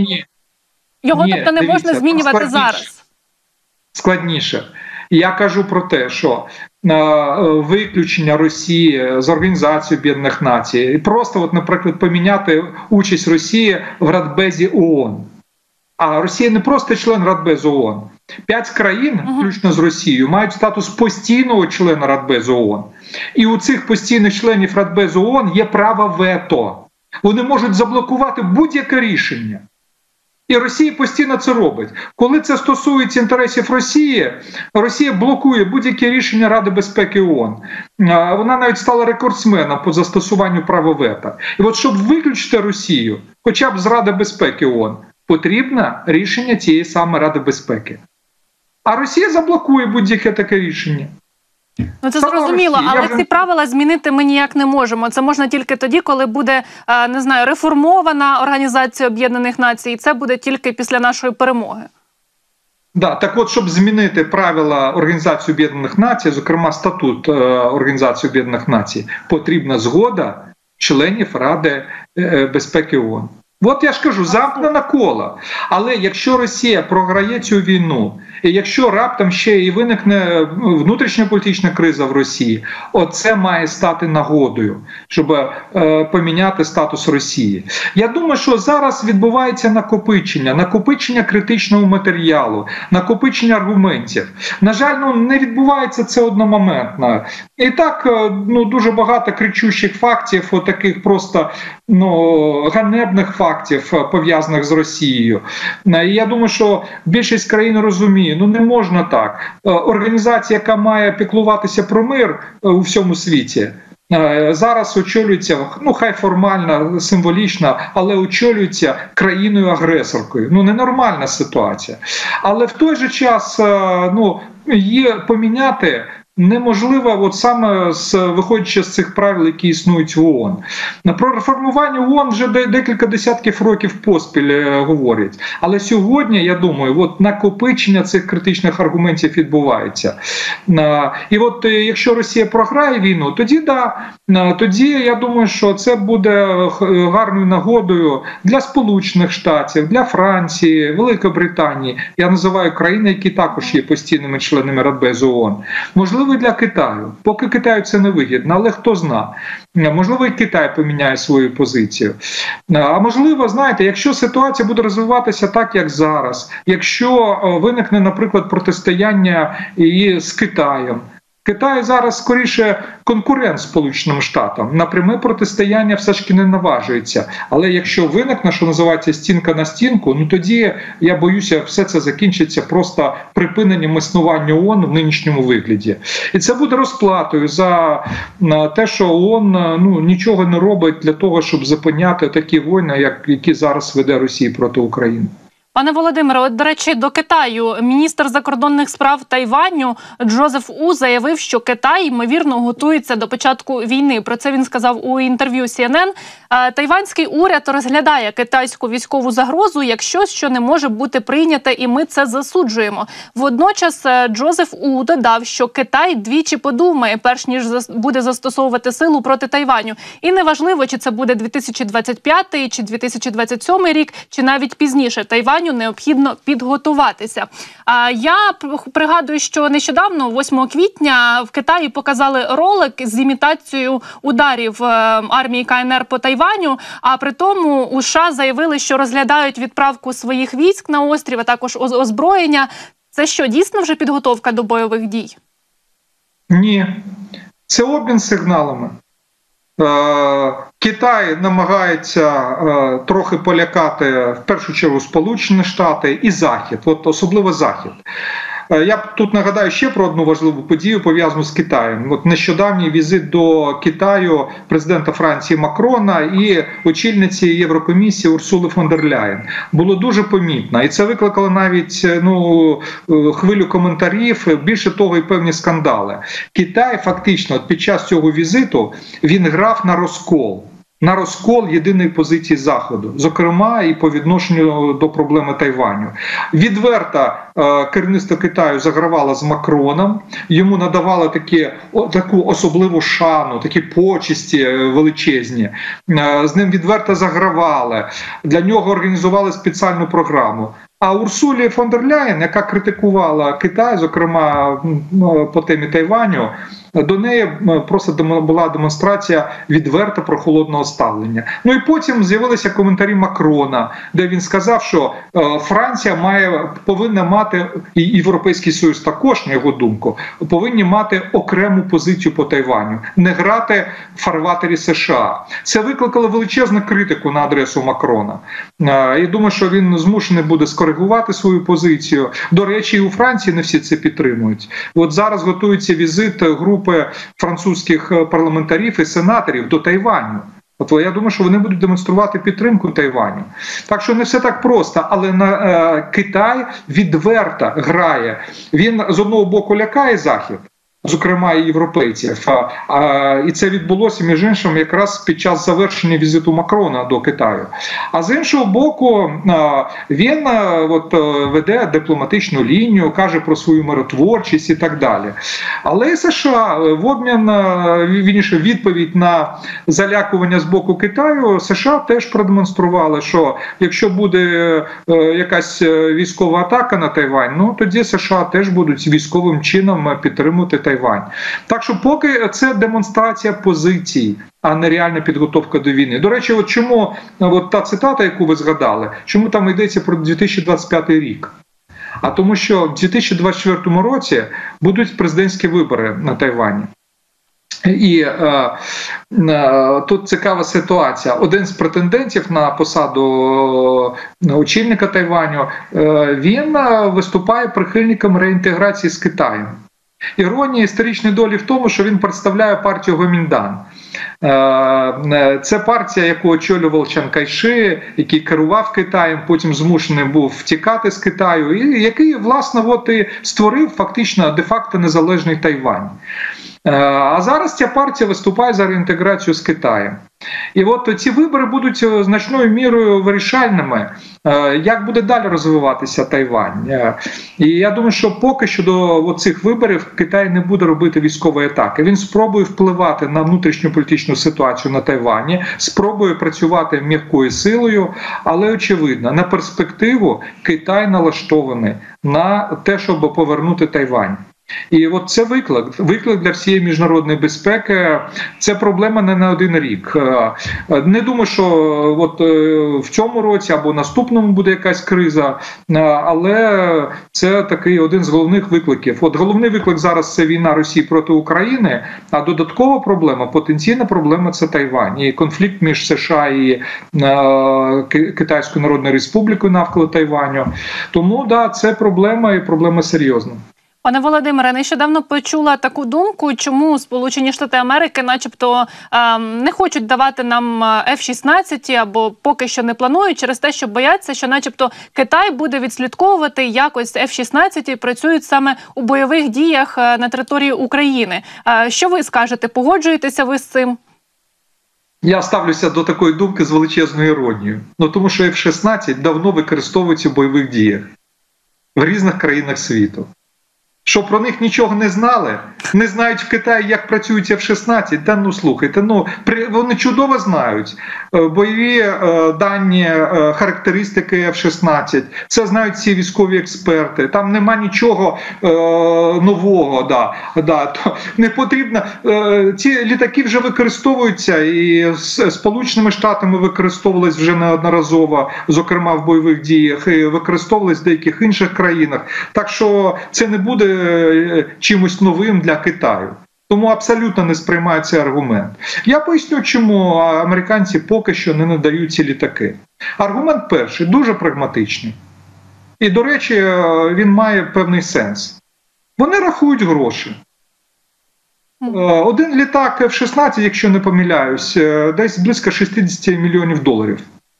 тобто не можна змінювати зараз? Складніше. Я кажу про те, що виключення Росії з Організації Об'єднаних Націй, просто, наприклад, поміняти участь Росії в Радбезі ООН. А Росія не просто член Радбезу ООН. 5 країн, включно з Росією, мають статус постійного члена Радбезу ООН. І у цих постійних членів Радбезу ООН є право вето. Вони можуть заблокувати будь-яке рішення. І Росія постійно це робить. Коли це стосується інтересів Росії, Росія блокує будь-які рішення Ради безпеки ООН. Вона навіть стала рекордсменом по застосуванню права вето. І от щоб виключити Росію, хоча б з Ради безпеки ООН, потрібне рішення цієї саме Ради безпеки. А Росія заблокує будь-яке таке рішення. Ну, це зрозуміло, але ці правила змінити ми ніяк не можемо. Це можна тільки тоді, коли буде, не знаю, реформована Організація Об'єднаних Націй, і це буде тільки після нашої перемоги. Да, так от, щоб змінити правила Організації Об'єднаних Націй, зокрема статут Організації Об'єднаних Націй, потрібна згода членів Ради безпеки ООН. От я ж кажу, замкнена коло. Але якщо Росія програє цю війну, і якщо раптом ще і виникне внутрішньополітична криза в Росії, оце має стати нагодою, щоб поміняти статус Росії. Я думаю, що зараз відбувається накопичення критичного матеріалу, накопичення аргументів. На жаль, не відбувається це одномоментно. І так, дуже багато кричущих фактів, таких просто ганебних фактів, пов'язаних з Росією. І я думаю, що більшість країн розуміє, не можна так. Організація, яка має піклуватися про мир у всьому світі, зараз очолюється, хай формально, символічно, але очолюється країною-агресоркою. Ненормальна ситуація. Але в той же час, її поміняти неможливо, саме виходячи з цих правил, які існують в ООН. Про реформування ООН вже декілька десятків років поспіль говорять. Але сьогодні, я думаю, накопичення цих критичних аргументів відбувається. І якщо Росія програє війну, тоді я думаю, що це буде гарною нагодою для Сполучених Штатів, для Франції, Великої Британії. Я називаю країни, які також є постійними членами Радбезу ООН. Можливо, для Китаю. Поки Китаю це не вигідно, але хто знає. Можливо, і Китай поміняє свою позицію. А можливо, знаєте, якщо ситуація буде розвиватися так, як зараз, якщо виникне, наприклад, протистояння і з Китаєм, Китай зараз скоріше конкурент Сполученим Штатам. На пряме протистояння все ж таки не наважується. Але якщо виникне, що називається стінка на стінку, тоді, я боюся, все це закінчиться просто припиненням існування ООН в нинішньому вигляді. І це буде розплатою за те, що ООН нічого не робить для того, щоб зупиняти такі війни, які зараз веде Росія проти України. Пане Володимире, до речі, до Китаю. Міністр закордонних справ Тайваню Джозеф У заявив, що Китай, ймовірно, готується до початку війни. Про це він сказав у інтерв'ю CNN. Тайванський уряд розглядає китайську військову загрозу як щось, що не може бути прийняте, і ми це засуджуємо. Водночас Джозеф У додав, що Китай двічі подумає, перш ніж буде застосовувати силу проти Тайваню. І неважливо, чи це буде 2025 чи 2027 рік, чи навіть пізніше. Тайваню необхідно підготуватися. Я пригадую, що нещодавно, 8 квітня, в Китаї показали ролик з імітацією ударів армії КНР по Тайваню, а при тому у США заявили, що розглядають відправку своїх військ на острів, а також озброєння. Це що, дійсно вже підготовка до бойових дій? Ні. Це обмін сигналами. Китай намагається трохи полякати, в першу чергу, Сполучені Штати і Захід, особливо Захід. Я б тут нагадаю ще про одну важливу подію, пов'язану з Китаєм. Нещодавній візит до Китаю президента Франції Макрона і очільниці Єврокомісії Урсули фон дер Ляєн. Було дуже помітно. І це викликало навіть хвилю коментарів, більше того, і певні скандали. Китай фактично під час цього візиту він грав на розкол єдиної позиції Заходу, зокрема і по відношенню до проблеми Тайваню. Відверто керівництво Китаю загравало з Макроном, йому надавало таку особливу шану, такі почесті величезні, з ним відверто загравали, для нього організували спеціальну програму. А Урсулі фон дер Ляєн, яка критикувала Китай, зокрема по темі Тайваню, до неї просто була демонстрація відверто прохолодного ставлення. І потім з'явилися коментарі Макрона, де він сказав, що Франція повинна мати, і Європейський Союз також, на його думку, повинні мати окрему позицію по Тайваню, не грати в фарватері США. Це викликало величезну критику на адресу Макрона. Я думаю, що він змушений буде скоригувати свою позицію. До речі, і у Франції не всі це підтримують. От зараз готується візит групи французьких парламентарів і сенаторів до Тайваню. Я думаю, що вони будуть демонструвати підтримку Тайваню. Так що не все так просто, але Китай відверто грає. Він з одного боку лякає Захід, зокрема і європейців. І це відбулося, між іншим, якраз під час завершення візиту Макрона до Китаю. А з іншого боку, він веде дипломатичну лінію, каже про свою миротворчість і так далі. Але США в обмін, відповідь на залякування з боку Китаю, США теж продемонстрували, що якщо буде якась військова атака на Тайвань, тоді США теж будуть військовим чином підтримувати Тайвань. Так що поки це демонстрація позицій, а не реальна підготовка до війни. До речі, чому та цитата, яку ви згадали, чому там йдеться про 2025 рік? А тому що в 2024 році будуть президентські вибори на Тайвані. І тут цікава ситуація. Один з претендентів на посаду очільника Тайваню, він виступає прихильником реінтеграції з Китаєм. Іронія історичної долі в тому, що він представляє партію Гоміндан. Це партія, яку очолював Чан Кайши, який керував Китаєм, потім змушений був втікати з Китаю, і який, власне, і створив фактично де-факто незалежний Тайвань. А зараз ця партія виступає за реінтеграцію з Китаєм. І ці вибори будуть значною мірою вирішальними, як буде далі розвиватися Тайвань. І я думаю, що поки що до цих виборів Китай не буде робити військової атаки. Він спробує впливати на внутрішню політичну ситуацію на Тайвані, спробує працювати м'якою силою, але очевидно, на перспективу Китай налаштований на те, щоб повернути Тайвань. І це виклик для всієї міжнародної безпеки. Це проблема не на один рік. Не думаю, що в цьому році або наступному буде якась криза, але це такий один з головних викликів. Головний виклик зараз – це війна Росії проти України, а додаткова проблема, потенційна проблема – це Тайвань. І конфлікт між США і Китайською Народною Республікою навколо Тайваню. Тому, це проблема, і проблема серйозна. Пане Володимире, нещодавно почула таку думку, чому Сполучені Штати Америки начебто не хочуть давати нам F-16 або поки що не планують через те, що бояться, що начебто Китай буде відслідковувати, як ось F-16 працюють саме у бойових діях на території України. Що ви скажете? Погоджуєтеся ви з цим? Я ставлюся до такої думки з величезною іронією. Тому що F-16 давно використовуються в бойових діях в різних країнах світу. Що про них нічого не знали? Не знають в Китаї, як працюють F-16? Слухайте, вони чудово знають бойові дані, характеристики F-16. Це знають всі військові експерти. Там нема нічого нового. Не потрібно. Ці літаки вже використовуються, і Сполученими Штатами використовувались вже неодноразово, зокрема в бойових діях, і використовувались в деяких інших країнах. Так що це не буде чимось новим для Китаю. Тому абсолютно не сприймаю цей аргумент. Я поясню, чому американці поки що не надають ці літаки. Аргумент перший, дуже прагматичний. І, до речі, він має певний сенс. Вони рахують гроші. Один літак F-16, якщо не помиляюсь, десь близько $60 мільйонів.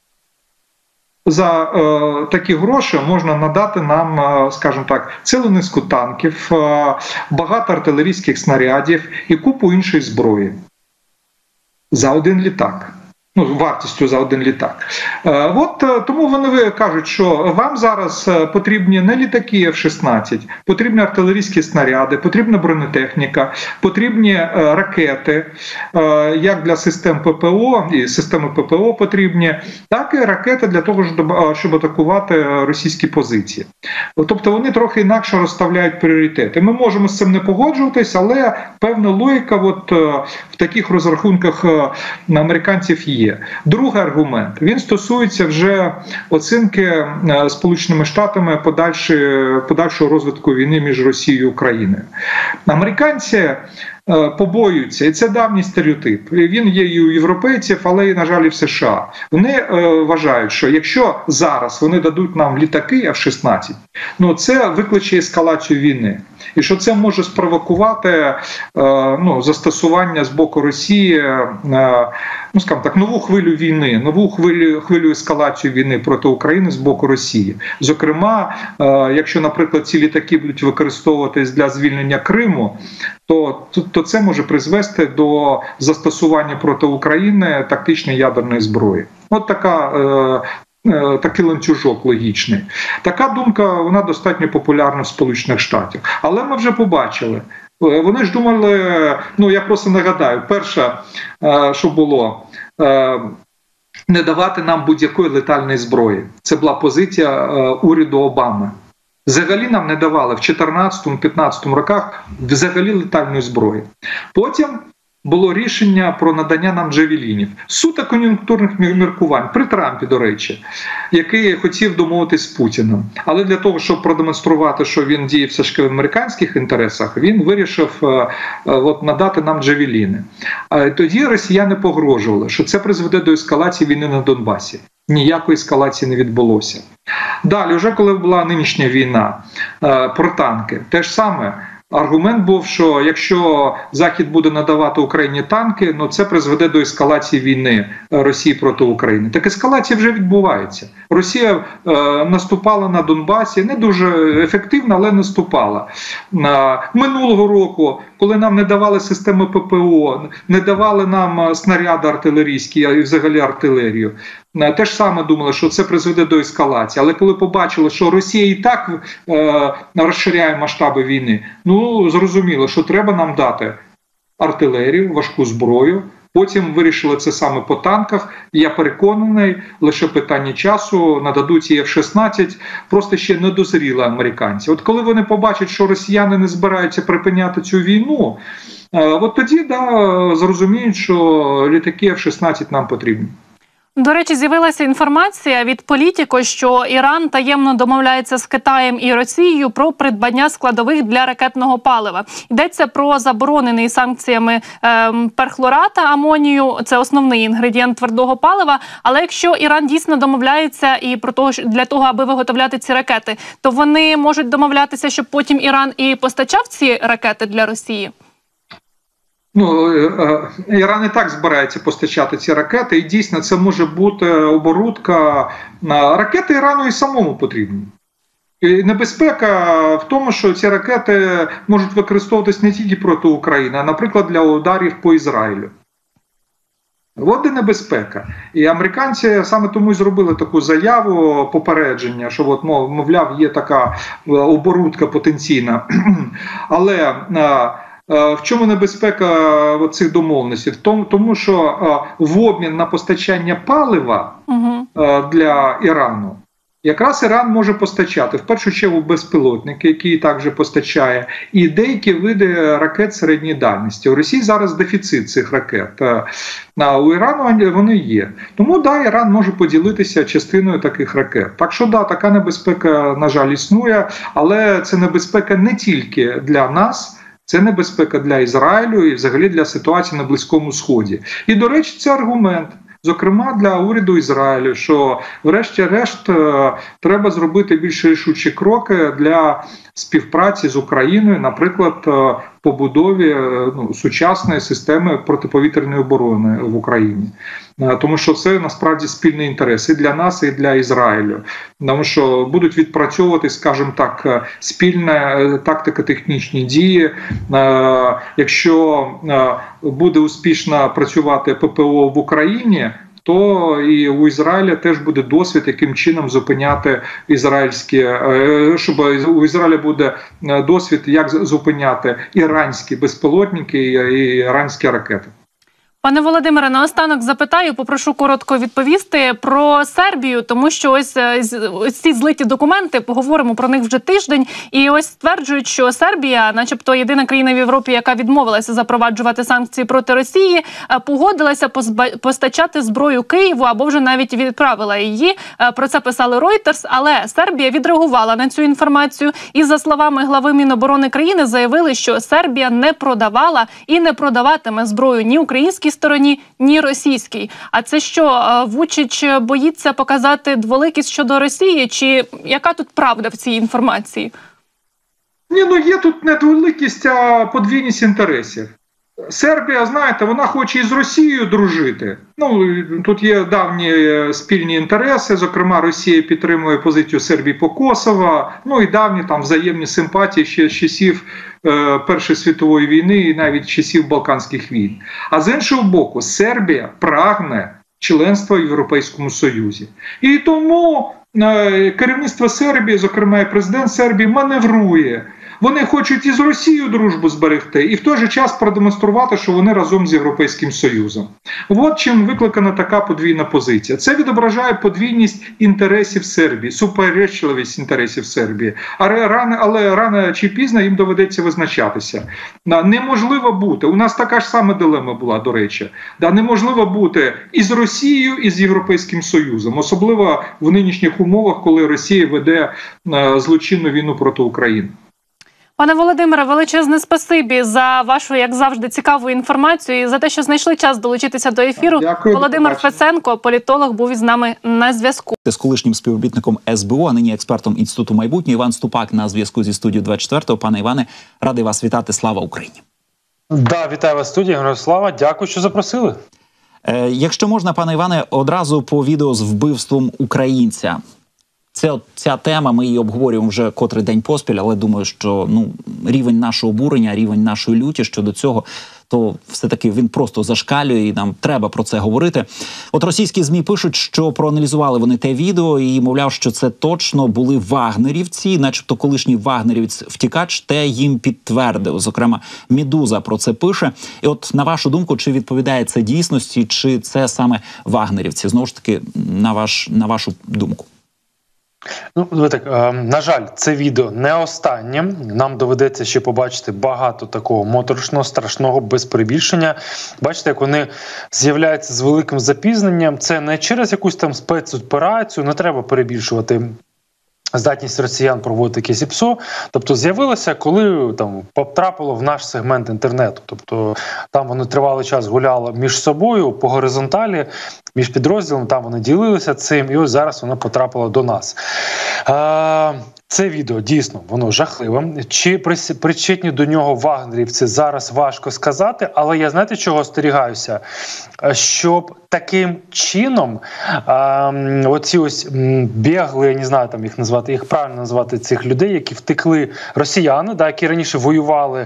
За такі гроші можна надати нам, скажімо так, цілу низку танків, багато артилерійських снарядів і купу іншої зброї. За один літак. Вартістю за один літак. Тому вони кажуть, що вам зараз потрібні не літаки F-16, потрібні артилерійські снаряди, потрібна бронетехніка, потрібні ракети, як для систем ППО, і системи ППО потрібні, так і ракети для того, щоб атакувати російські позиції. Тобто вони трохи інакше розставляють пріоритети. Ми можемо з цим не погоджуватись, але певна логіка в таких розрахунках американців є. Другий аргумент, він стосується вже оцінки Сполученими Штатами подальшого розвитку війни між Росією і Україною. Американці побоюються, і це давній стереотип. Він є і у європейців, але і, на жаль, і в США. Вони вважають, що якщо зараз вони дадуть нам літаки F-16, це викличе ескалацію війни. І що це може спровокувати застосування з боку Росії, скажімо так, нову хвилю війни, нову хвилю ескалації війни проти України з боку Росії. Зокрема, якщо, наприклад, ці літаки будуть використовуватись для звільнення Криму, то це може призвести до застосування проти України тактичної ядерної зброї. От такий ланцюжок логічний. Така думка, вона достатньо популярна в Сполучених Штатах. Але ми вже побачили. Вони ж думали, я просто нагадаю, перше, що було, не давати нам будь-якої летальної зброї. Це була позиція уряду Обами. Взагалі нам не давали в 2014-2015 роках взагалі летальної зброї. Потім було рішення про надання нам джавелінів. Суто кон'юнктурних міркувань, при Трампі, до речі, який хотів домовитись з Путіним. Але для того, щоб продемонструвати, що він діє все ж в американських інтересах, він вирішив надати нам джавеліни. Тоді росіяни погрожували, що це призведе до ескалації війни на Донбасі. Ніякої ескалації не відбулося. Далі, вже коли була нинішня війна про танки, те ж саме. Аргумент був, що якщо Захід буде надавати Україні танки, це призведе до ескалації війни Росії проти України. Так ескалація вже відбувається. Росія наступала на Донбасі, не дуже ефективно, але наступала. Минулого року, коли нам не давали системи ППО, не давали нам снаряди артилерійські, а і взагалі артилерію, те ж саме думали, що це призведе до ескалації. Але коли побачили, що Росія і так розширяє масштаби війни, зрозуміло, що треба нам дати артилерію, важку зброю. Потім вирішили це саме по танках. Я переконаний, лише питання часу, нададуть і F-16, просто ще не дозріли американці. От коли вони побачать, що росіяни не збираються припиняти цю війну, от тоді зрозуміють, що літаки F-16 нам потрібні. До речі, з'явилася інформація від Політіко, що Іран таємно домовляється з Китаєм і Росією про придбання складових для ракетного палива. Йдеться про заборонений санкціями перхлората амонію, це основний інгредієнт твердого палива. Але якщо Іран дійсно домовляється і для того, аби виготовляти ці ракети, то вони можуть домовлятися, щоб потім Іран і постачав ці ракети для Росії? Іран і так збирається постачати ці ракети, і дійсно це може бути оборудка. Ракети Ірану і самому потрібні. І небезпека в тому, що ці ракети можуть використовуватись не тільки проти України, а, наприклад, для ударів по Ізраїлю. От де небезпека. І американці саме тому і зробили таку заяву, попередження, що, мовляв, є така оборудка потенційна. Але в чому небезпека цих домовленостей? Тому що в обмін на постачання палива для Ірану, якраз Іран може постачати, в першу чергу, безпілотники, які також постачає, і деякі види ракет середньої дальності. У Росії зараз дефіцит цих ракет, а у Ірану вони є. Тому, Іран може поділитися частиною таких ракет. Так що, така небезпека, на жаль, існує, але це небезпека не тільки для нас, це небезпека для Ізраїлю і взагалі для ситуації на Близькому Сході. І, до речі, це аргумент, зокрема для уряду Ізраїлю, що врешті-решт треба зробити більш рішучі кроки для співпраці з Україною, наприклад, побудові сучасної системи протиповітряної оборони в Україні. Тому що це насправді спільний інтерес і для нас, і для Ізраїлю. Тому що будуть відпрацьовувати, скажімо так, спільні тактико-технічні дії. Якщо буде успішно працювати ППО в Україні, то і у Ізраїля теж буде досвід, яким чином зупиняти щоб у Ізраїля буде досвід, як зупиняти іранські безпілотники і іранські ракети. Пане Володимире, наостанок запитаю, попрошу коротко відповісти про Сербію, тому що ось ці злиті документи, поговоримо про них вже тиждень, і ось стверджують, що Сербія, начебто єдина країна в Європі, яка відмовилася запроваджувати санкції проти Росії, погодилася постачати зброю Києву або вже навіть відправила її. Про це писали Reuters, але Сербія відреагувала на цю інформацію і, за словами глави Міноборони країни, заявили, що Сербія не продавала і не продаватиме зброю ні українській стороні, ні російській. А це що, Вучич боїться показати дволикість щодо Росії? Чи яка тут правда в цій інформації? Є тут не дволикість, а подвійність інтересів. Сербія, знаєте, вона хоче із Росією дружити. Ну, тут є давні спільні інтереси, зокрема, Росія підтримує позицію Сербії по Косово, ну і давні там взаємні симпатії ще з часів Першої світової війни і навіть часів Балканських війн. А з іншого боку, Сербія прагне членства в Європейському Союзі. І тому керівництво Сербії, зокрема і президент Сербії, маневрує. Вони хочуть із Росією дружбу зберегти і в той же час продемонструвати, що вони разом з Європейським Союзом. От чим викликана така подвійна позиція. Це відображає подвійність інтересів Сербії, суперечливість інтересів Сербії. Але рано чи пізно їм доведеться визначатися. Неможливо бути, у нас така ж сама дилема була, до речі, неможливо бути із Росією, і з Європейським Союзом. Особливо в нинішніх умовах, коли Росія веде злочинну війну проти України. Пане Володимире, величезне спасибі за вашу, як завжди, цікаву інформацію і за те, що знайшли час долучитися до ефіру. Дякую, Володимир Фесенко, політолог, був із нами на зв'язку. З колишнім співробітником СБУ, а нині експертом Інституту майбутнього, Іван Ступак на зв'язку зі студією 24-го. Пане Іване, радий вас вітати. Слава Україні! Да, вітаю вас в студії. Героям слава. Дякую, що запросили. Якщо можна, пане Іване, одразу по відео з вбивством українця. Ця тема, ми її обговорюємо вже котрий день поспіль, але думаю, що рівень нашого обурення, рівень нашої люті щодо цього, то все-таки він просто зашкалює і нам треба про це говорити. От російські ЗМІ пишуть, що проаналізували вони те відео і, мовляв, що це точно були вагнерівці, начебто колишній вагнерівець-втікач те їм підтвердив. Зокрема, «Медуза» про це пише. І от, на вашу думку, чи відповідає це дійсності, чи це саме вагнерівці? Знову ж таки, на вашу думку. Ну, так, на жаль, це відео не останнє. Нам доведеться ще побачити багато такого моторошного, страшного, без перебільшення. Бачите, як вони з'являються з великим запізненням. Це не через якусь там спецоперацію, не треба перебільшувати здатність росіян проводити якесь ІПСО. Тобто з'явилося, коли там потрапило в наш сегмент інтернету. Тобто там вони тривалий час гуляли між собою по горизонталі, між підрозділами, там вони ділилися цим, і ось зараз воно потрапило до нас. Це відео, дійсно, воно жахливе. Чи причетні до нього вагнерівці, зараз важко сказати, але я, знаєте, чого остерігаюся? Щоб таким чином оці ось бігли, я не знаю, там їх назвати, їх правильно назвати, цих людей, які втекли, росіяни, да, які раніше воювали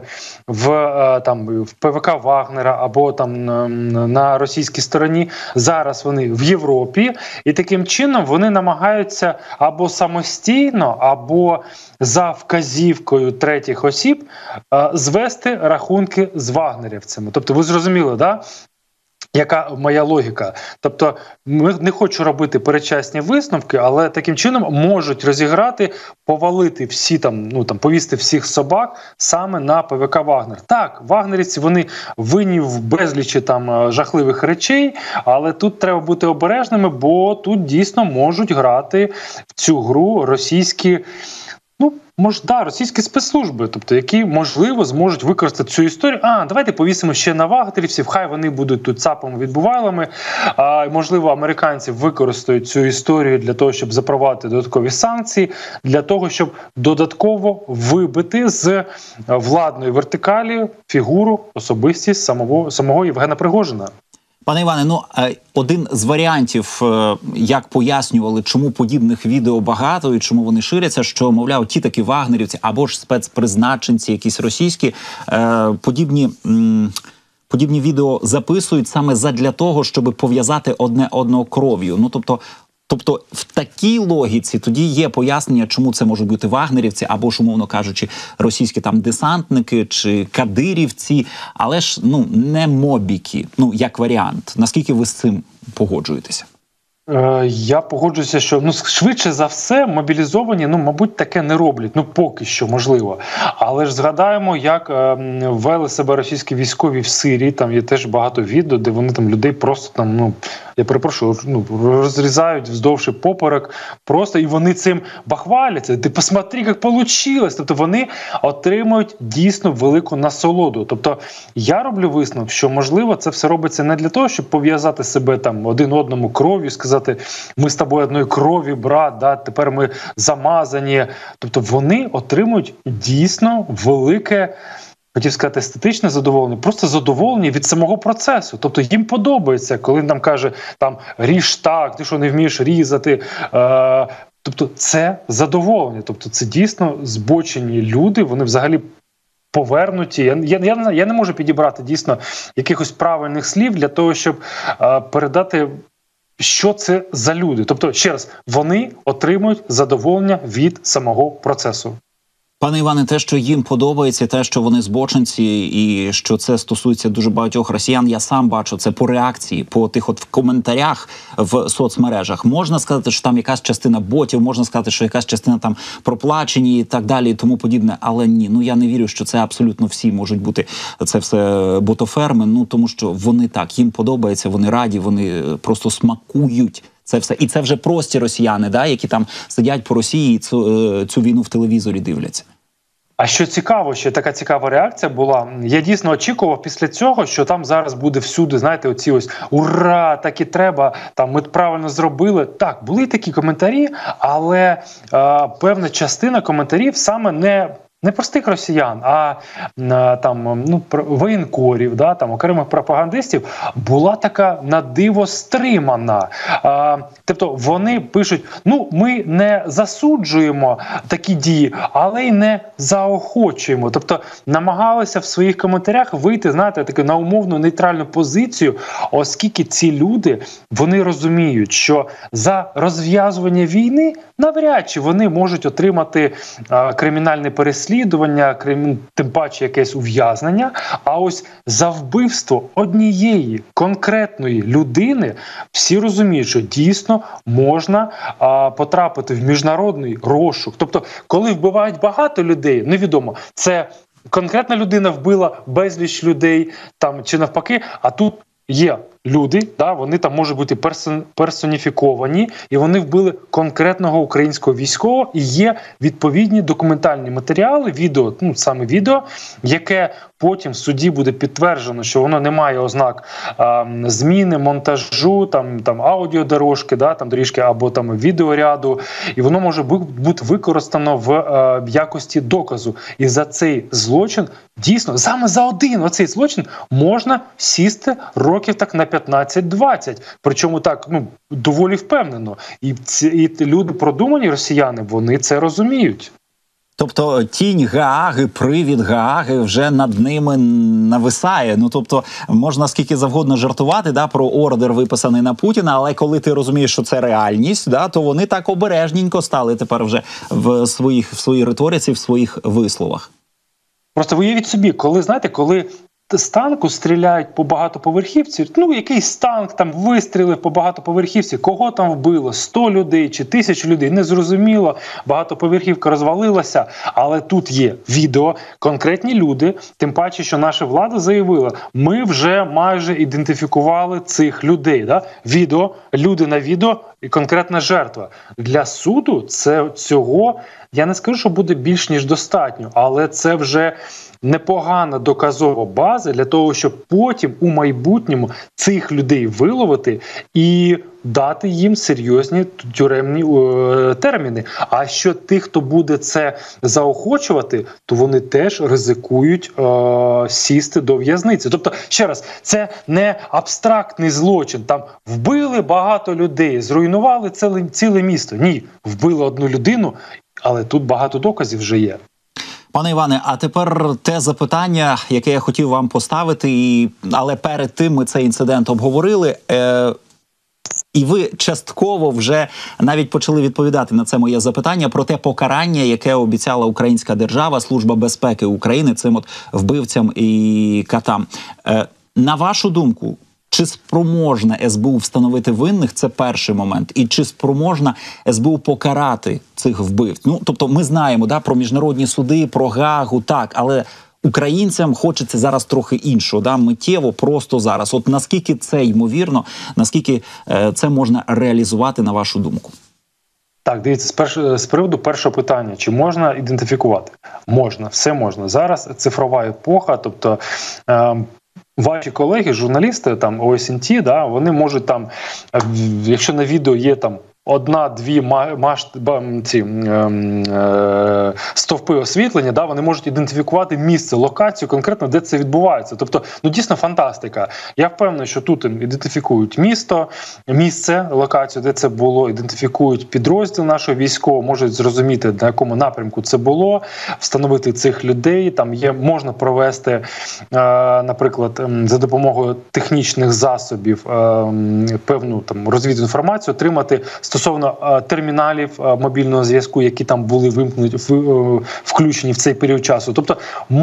в ПВК Вагнера або там на російській стороні, зараз вони в Європі, і таким чином вони намагаються або самостійно, або за вказівкою третіх осіб звести рахунки з вагнерівцями. Тобто ви зрозуміли, да? Яка моя логіка? Тобто, не хочу робити передчасні висновки, але таким чином можуть розіграти, повалити всі повісти всіх собак саме на ПВК Вагнер. Так, вагнерівці, вони винні в безлічі жахливих речей, але тут треба бути обережними, бо тут дійсно можуть грати в цю гру російські російські спецслужби, тобто які, можливо, зможуть використати цю історію. Давайте повісимо ще на вагнерівців, хай вони будуть тут цапами відбувайлами. Можливо, американці використають цю історію для того, щоб запровадити додаткові санкції, для того, щоб додатково вибити з владної вертикалі фігуру, особистість самого Євгена Пригожина. Пане Іване, один з варіантів, як пояснювали, чому подібних відео багато і чому вони ширяться, що, мовляв, ті такі вагнерівці або ж спецпризначенці, якісь російські, подібні відео записують саме задля того, щоб пов'язати одне одного кров'ю. Тобто в такій логіці тоді є пояснення, чому це можуть бути вагнерівці або ж, умовно кажучи, російські десантники чи кадирівці, але ж не мобіки, як варіант. Наскільки ви з цим погоджуєтеся? Я погоджуюся, що швидше за все мобілізовані, мабуть, таке не роблять. Поки що, можливо. Але ж згадаємо, як вели себе російські військові в Сирії. Там є теж багато відео, де вони людей просто я перепрошую, розрізають вздовж і поперек просто, і вони цим бахваляться. Ти посмотри, як вийшло. Тобто вони отримують дійсно велику насолоду. Тобто я роблю висновок, що, можливо, це все робиться не для того, щоб пов'язати себе один одному кров'ю, сказати, ми з тобою одної крові, брат, тепер ми замазані. Тобто вони отримують дійсно велике хотів сказати, естетичне задоволення, просто задоволення від самого процесу. Тобто їм подобається, коли нам каже, там, ріж так, ти що не вмієш різати. Тобто це задоволення. Тобто це дійсно збочені люди, вони взагалі повернуті. Я не можу підібрати дійсно якихось правильних слів для того, щоб передати, що це за люди. Тобто, ще раз, вони отримують задоволення від самого процесу. Пане Іване, те, що їм подобається, те, що вони збочинці, і що це стосується дуже багатьох росіян, я сам бачу це по реакції, по тих от в коментарях в соцмережах. Можна сказати, що там якась частина ботів, можна сказати, що якась частина там проплачені і так далі, і тому подібне. Але ні, я не вірю, що це абсолютно всі можуть бути, це все ботоферми, тому що вони так, їм подобається, вони раді, вони просто смакують це все. І це вже прості росіяни, які там сидять по Росії і цю війну в телевізорі дивляться. А що цікаво, ще така цікава реакція була. Я дійсно очікував після цього, що там зараз буде всюди, знаєте, оці ось «Ура! Так і треба! Там ми правильно зробили». Так, були такі коментарі, але певна частина коментарів саме не простих росіян, а там воєнкорів, там окремих пропагандистів, була така на диво стримана. Тобто вони пишуть: ми не засуджуємо такі дії, але й не заохочуємо. Тобто намагалися в своїх коментарях вийти, знаєте, таку на умовну нейтральну позицію, оскільки ці люди, вони розуміють, що за розв'язування війни навряд чи вони можуть отримати кримінальне переслідування, тим паче якесь ув'язнення, а ось за вбивство однієї конкретної людини всі розуміють, що дійсно можна потрапити в міжнародний розшук. Тобто, коли вбивають багато людей, невідомо, це конкретна людина вбила безліч людей там чи навпаки, а тут є люди, вони там можуть бути персоніфіковані, і вони вбили конкретного українського військового, і є відповідні документальні матеріали, відео, саме відео, яке потім в суді буде підтверджено, що воно не має ознак зміни, монтажу, там аудіодорожки, доріжки або там відеоряду, і воно може бути використано в якості доказу. І за цей злочин, дійсно, саме за один оцей злочин можна сісти років так на 15-20. Причому так, доволі впевнено. І люди продумані, росіяни, вони це розуміють. Тобто тінь Гааги, привід Гааги вже над ними нависає. Тобто можна скільки завгодно жартувати про ордер, виписаний на Путіна, але коли ти розумієш, що це реальність, то вони так обережненько стали тепер вже в своїй риториці, в своїх висловах. Просто уявіть собі, коли з танку стріляють по багатоповерхівці, якийсь танк там вистрілив по багатоповерхівці, кого там вбило, 100 людей чи 1000 людей, незрозуміло, багатоповерхівка розвалилася, але тут є відео, конкретні люди, тим паче, що наша влада заявила, ми вже майже ідентифікували цих людей, відео, люди на відео і конкретна жертва. Для суду цього, я не скажу, що буде більш ніж достатньо, але це вже непогана доказова база для того, щоб потім у майбутньому цих людей виловити і дати їм серйозні тюремні терміни. А що тих, хто буде це заохочувати, то вони теж ризикують сісти до в'язниці. Тобто, ще раз, це не абстрактний злочин. Там вбили багато людей, зруйнували ціле місто. Ні, вбили одну людину, але тут багато доказів вже є. Пане Іване, а тепер те запитання, яке я хотів вам поставити, але перед тим ми цей інцидент обговорили, і ви частково вже навіть почали відповідати на це моє запитання про те покарання, яке обіцяла українська держава, Служба безпеки України цим вбивцям і катам. На вашу думку, чи спроможна СБУ встановити винних – це перший момент. І чи спроможна СБУ покарати цих вбивць? Тобто ми знаємо про міжнародні суди, про Гаагу, так, але українцям хочеться зараз трохи іншого, миттєво, просто зараз. От наскільки це ймовірно, наскільки це можна реалізувати, на вашу думку? Так, дивіться, з приводу першого питання, чи можна ідентифікувати? Можна, все можна. Зараз цифрова епоха, тобто ваші колеги, журналісти, ОСНТ, вони можуть якщо на відео є одна-дві стовпи освітлення, да, вони можуть ідентифікувати місце, локацію конкретно, де це відбувається. Тобто, ну дійсно фантастика. Я впевнений, що тут ідентифікують місце, локацію, де це було, ідентифікують підрозділ нашого військового, можуть зрозуміти, на якому напрямку це було, встановити цих людей. Там можна провести, наприклад, за допомогою технічних засобів певну там розвідувальну інформацію, отримати стосовно терміналів мобільного зв'язку, які там були включені в цей період часу. Тобто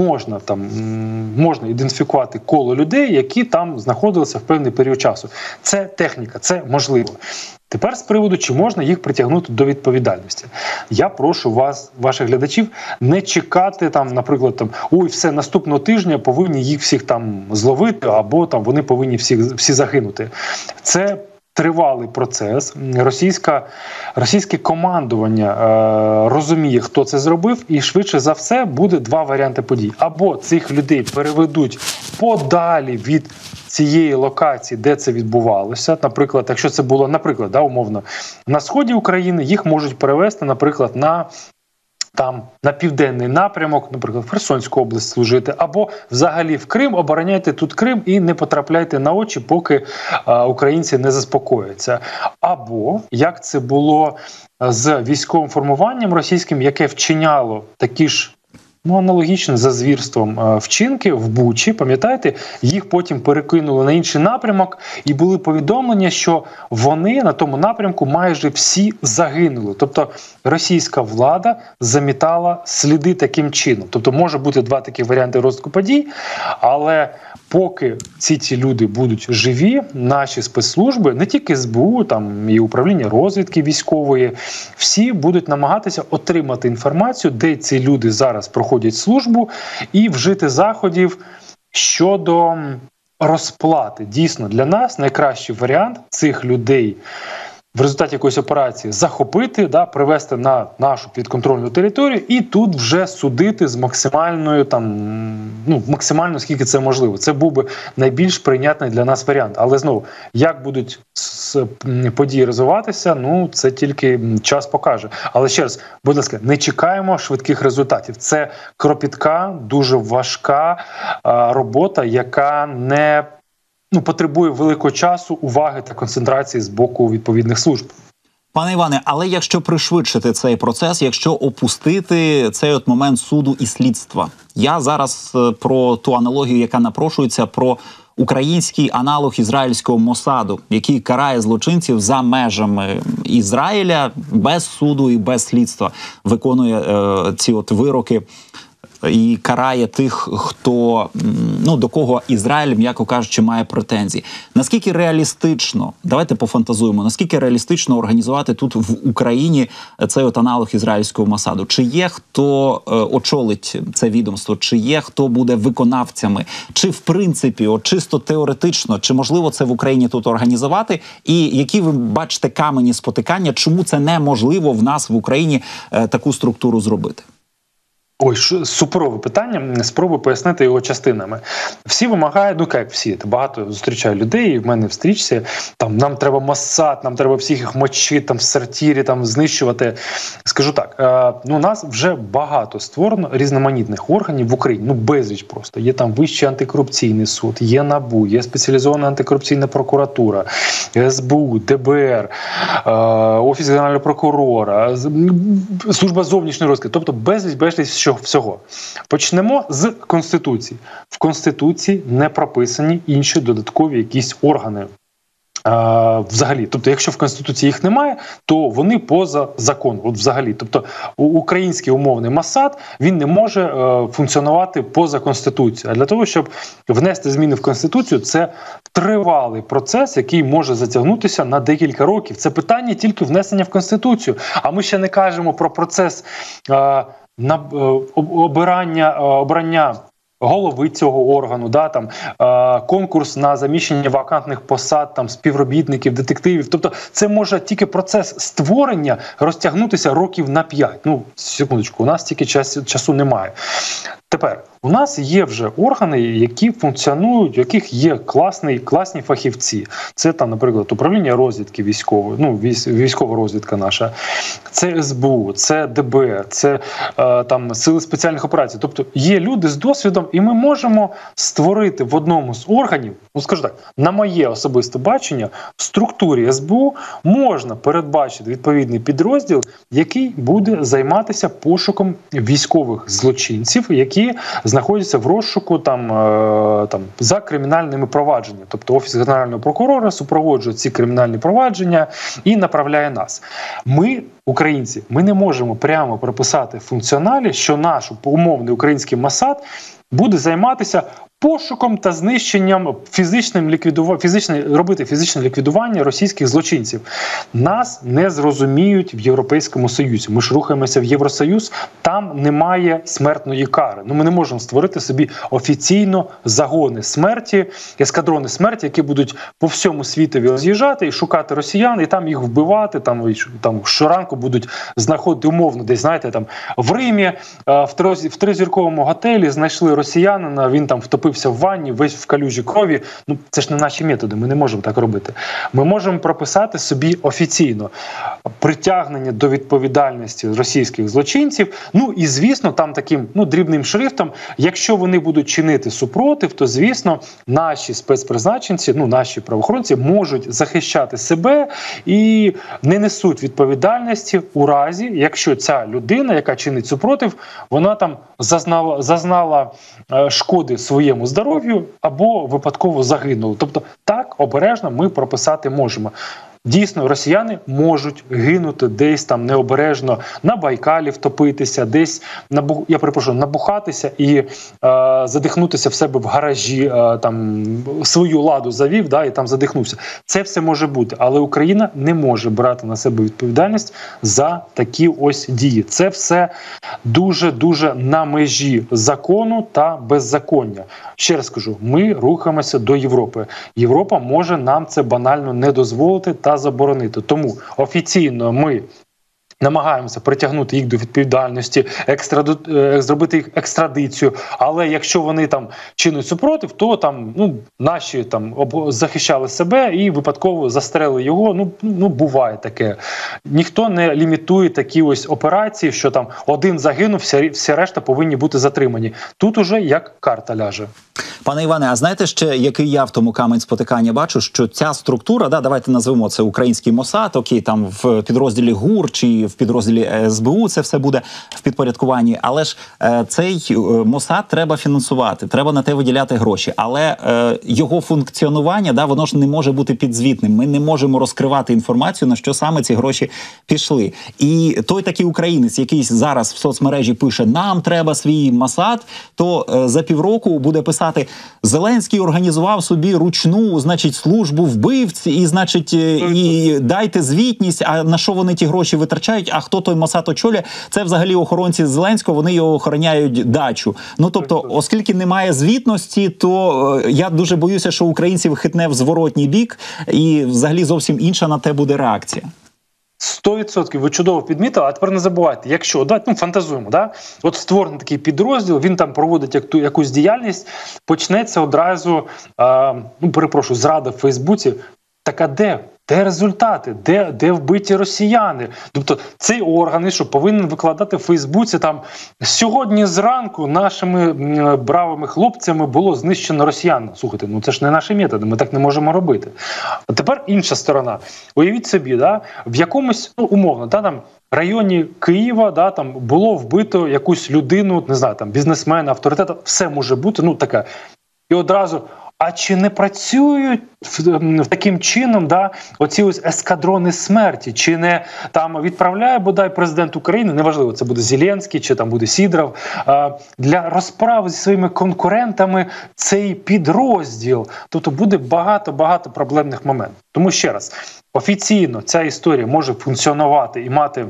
можна ідентифікувати коло людей, які там знаходилися в певний період часу. Це техніка, це можливо. Тепер з приводу, чи можна їх притягнути до відповідальності. Я прошу вас, ваших глядачів, не чекати там, наприклад, все, наступного тижня повинні їх всіх там зловити, або там вони повинні всі загинути. Це тривалий процес. Російське командування розуміє, хто це зробив, і швидше за все буде два варіанти подій. Або цих людей переведуть подалі від цієї локації, де це відбувалося. Наприклад, якщо це було, умовно, на сході України, їх можуть перевести, наприклад, на південний напрямок, наприклад, в Херсонську область служити, або взагалі в Крим, обороняйте тут Крим і не потрапляйте на очі, поки українці не заспокояться. Або, як це було з військовим формуванням російським, яке вчиняло такі ж аналогічно за звірством вчинки в Бучі, пам'ятаєте, їх потім перекинули на інший напрямок, і були повідомлення, що вони на тому напрямку майже всі загинули. Тобто російська влада замітала сліди таким чином. Тобто може бути два такі варіанти розвитку подій, але поки ці люди будуть живі, наші спецслужби, не тільки СБУ, там і управління розвідки військової, всі будуть намагатися отримати інформацію, де ці люди зараз проходять службу, і вжити заходів щодо розплати. Дійсно, для нас найкращий варіант цих людей в результаті якоїсь операції захопити, привести на нашу підконтрольну територію і тут вже судити з максимальною максимально скільки це можливо. Це був би найбільш прийнятний для нас варіант. Але знову, як будуть події розвиватися, це тільки час покаже. Але ще раз, будь ласка, не чекаємо швидких результатів. Це кропітка, дуже важка робота, яка не потребує великого часу, уваги та концентрації з боку відповідних служб. Пане Іване, але якщо пришвидшити цей процес, якщо опустити цей момент суду і слідства, я зараз про ту аналогію, яка напрошується, про український аналог ізраїльського Мосаду, який карає злочинців за межами Ізраїля без суду і без слідства, виконує ці вироки і карає тих, хто, до кого Ізраїль, м'яко кажучи, має претензії. Наскільки реалістично, давайте пофантазуємо, наскільки реалістично організувати тут в Україні цей аналог ізраїльського Мосаду? Чи є хто очолить це відомство? Чи є хто буде виконавцями? Чи в принципі, чисто теоретично, чи можливо це в Україні тут організувати? І які ви бачите камені спотикання? Чому це неможливо в нас в Україні таку структуру зробити? Ой, суперове питання, спробую пояснити його частинами. Всі вимагають, як всі, багато зустрічаю людей, в мене в стрічці, нам треба Моссад, нам треба всіх їх мочити, в сортирі, знищувати. Скажу так, у нас вже багато створено різноманітних органів в Україні, безліч просто. Є там Вищий антикорупційний суд, є НАБУ, є спеціалізована антикорупційна прокуратура, СБУ, ДБР, Офіс Генерального прокурора, Служба зовнішньої розвідки, тобто безліч всього. Почнемо з Конституції. В Конституції не прописані інші додаткові якісь органи. Взагалі, тобто, якщо в Конституції їх немає, то вони поза законом. Взагалі, тобто, український умовний Моссад, він не може функціонувати поза Конституцією. А для того, щоб внести зміни в Конституцію, це тривалий процес, який може затягнутися на декілька років. Це питання тільки внесення в Конституцію. А ми ще не кажемо про процес обрання голови цього органу, конкурс на заміщення вакантних посад, співробітників, детективів. Тобто це може тільки процес створення розтягнутися років на 5. Секундочку, у нас тільки часу немає. Тепер, У нас є вже органи, які функціонують, у яких є класні фахівці. Це там, наприклад, управління розвідки військової, ну, військова розвідка наша, це СБУ, це ДБР, це там сили спеціальних операцій. Тобто є люди з досвідом, і ми можемо створити в одному з органів, ну скажу так, на моє особисте бачення, в структурі СБУ можна передбачити відповідний підрозділ, який буде займатися пошуком військових злочинців, які знаходяться в розшуку там за кримінальними провадженнями. Тобто Офіс Генерального прокурора супроводжує ці кримінальні провадження і направляє нас. Ми, українці, ми не можемо прямо прописати в функціоналі, що наш умовний український МОСАД буде займатися пошуком та знищенням робити фізичне ліквідування російських злочинців. Нас не зрозуміють в Європейському Союзі. Ми ж рухаємося в Євросоюз, там немає смертної кари. Ну, ми не можемо створити собі офіційно загони смерті, ескадрони смерті, які будуть по всьому світові роз'їжджати і шукати росіян, і там їх вбивати, там щоранку будуть знаходити умовно десь, знаєте, там в Римі, в тризірковому готелі знайшли росіянина, він там втопився в ванні, весь в калюжі крові. Ну, це ж не наші методи, ми не можемо так робити. Ми можемо прописати собі офіційно притягнення до відповідальності російських злочинців. Ну і, звісно, там таким дрібним шрифтом, якщо вони будуть чинити супротив, то, звісно, наші спецпризначенці, наші правоохоронці можуть захищати себе і не несуть відповідальності у разі, якщо ця людина, яка чинить супротив, вона там зазнала шкоди своєму здоров'ю або випадково загинула. Тобто так обережно ми прописати можемо. Дійсно, росіяни можуть гинути десь там необережно, на Байкалі втопитися, десь, набухатися і задихнутися в себе в гаражі, там свою ладу завів, і там задихнувся. Це все може бути, але Україна не може брати на себе відповідальність за такі ось дії. Це все дуже-дуже на межі закону та беззаконня. Ще раз кажу, ми рухаємося до Європи. Європа може нам це банально не дозволити та заборонити. Тому офіційно ми намагаємося притягнути їх до відповідальності, зробити їх екстрадицію, але якщо вони там чинять супротив, то там наші там захищали себе і випадково застрелили його. Буває таке. Ніхто не лімітує такі ось операції, що там один загинув, всі решта повинні бути затримані. Тут уже як карта ляже. Пане Іване, а знаєте ще, який я в тому камінь спотикання бачу, що ця структура, давайте назвемо це український МОСАД, окей, там в підрозділі ГУР чи в підрозділі СБУ це все буде в підпорядкуванні, але ж цей МОСАД треба фінансувати, треба на те виділяти гроші, але його функціонування, воно ж не може бути підзвітним, ми не можемо розкривати інформацію, на що саме ці гроші пішли. І той такий українець, який зараз в соцмережі пише, нам треба свій МОСАД, то за півроку буде писати, Зеленський організував собі ручну, службу вбивць, і дайте звітність, а на що вони ті гроші витрачають, а хто той МОСАД очолює, це взагалі охоронці Зеленського, вони його охороняють дачу. Тобто, оскільки немає звітності, то я дуже боюся, що українців хитне в зворотній бік, і взагалі зовсім інша на те буде реакція. 100% ви чудово підмітили, а тепер не забувайте, якщо, фантазуємо, от створений такий підрозділ, він там проводить якусь діяльність, почнеться одразу, зрада в Фейсбуці, так а де? Де результати? Де вбиті росіяни? Тобто цей орган, що повинен викладати в Фейсбуці, там сьогодні зранку нашими бравими хлопцями було знищено росіян. Слухайте, це ж не наші методи, ми так не можемо робити. А тепер інша сторона. Уявіть собі, в якомусь, умовно, там районі Києва, там було вбито якусь людину, не знаю, там бізнесмена, авторитета, все може бути, таке. І одразу, а чи не працюють таким чином, оці ось ескадрони смерті? Чи не там відправляє, бодай, президент України, неважливо, це буде Зеленський, чи там буде Сідоров, для розправи зі своїми конкурентами цей підрозділ? Тобто буде багато проблемних моментів. Тому ще раз, офіційно ця історія може функціонувати і мати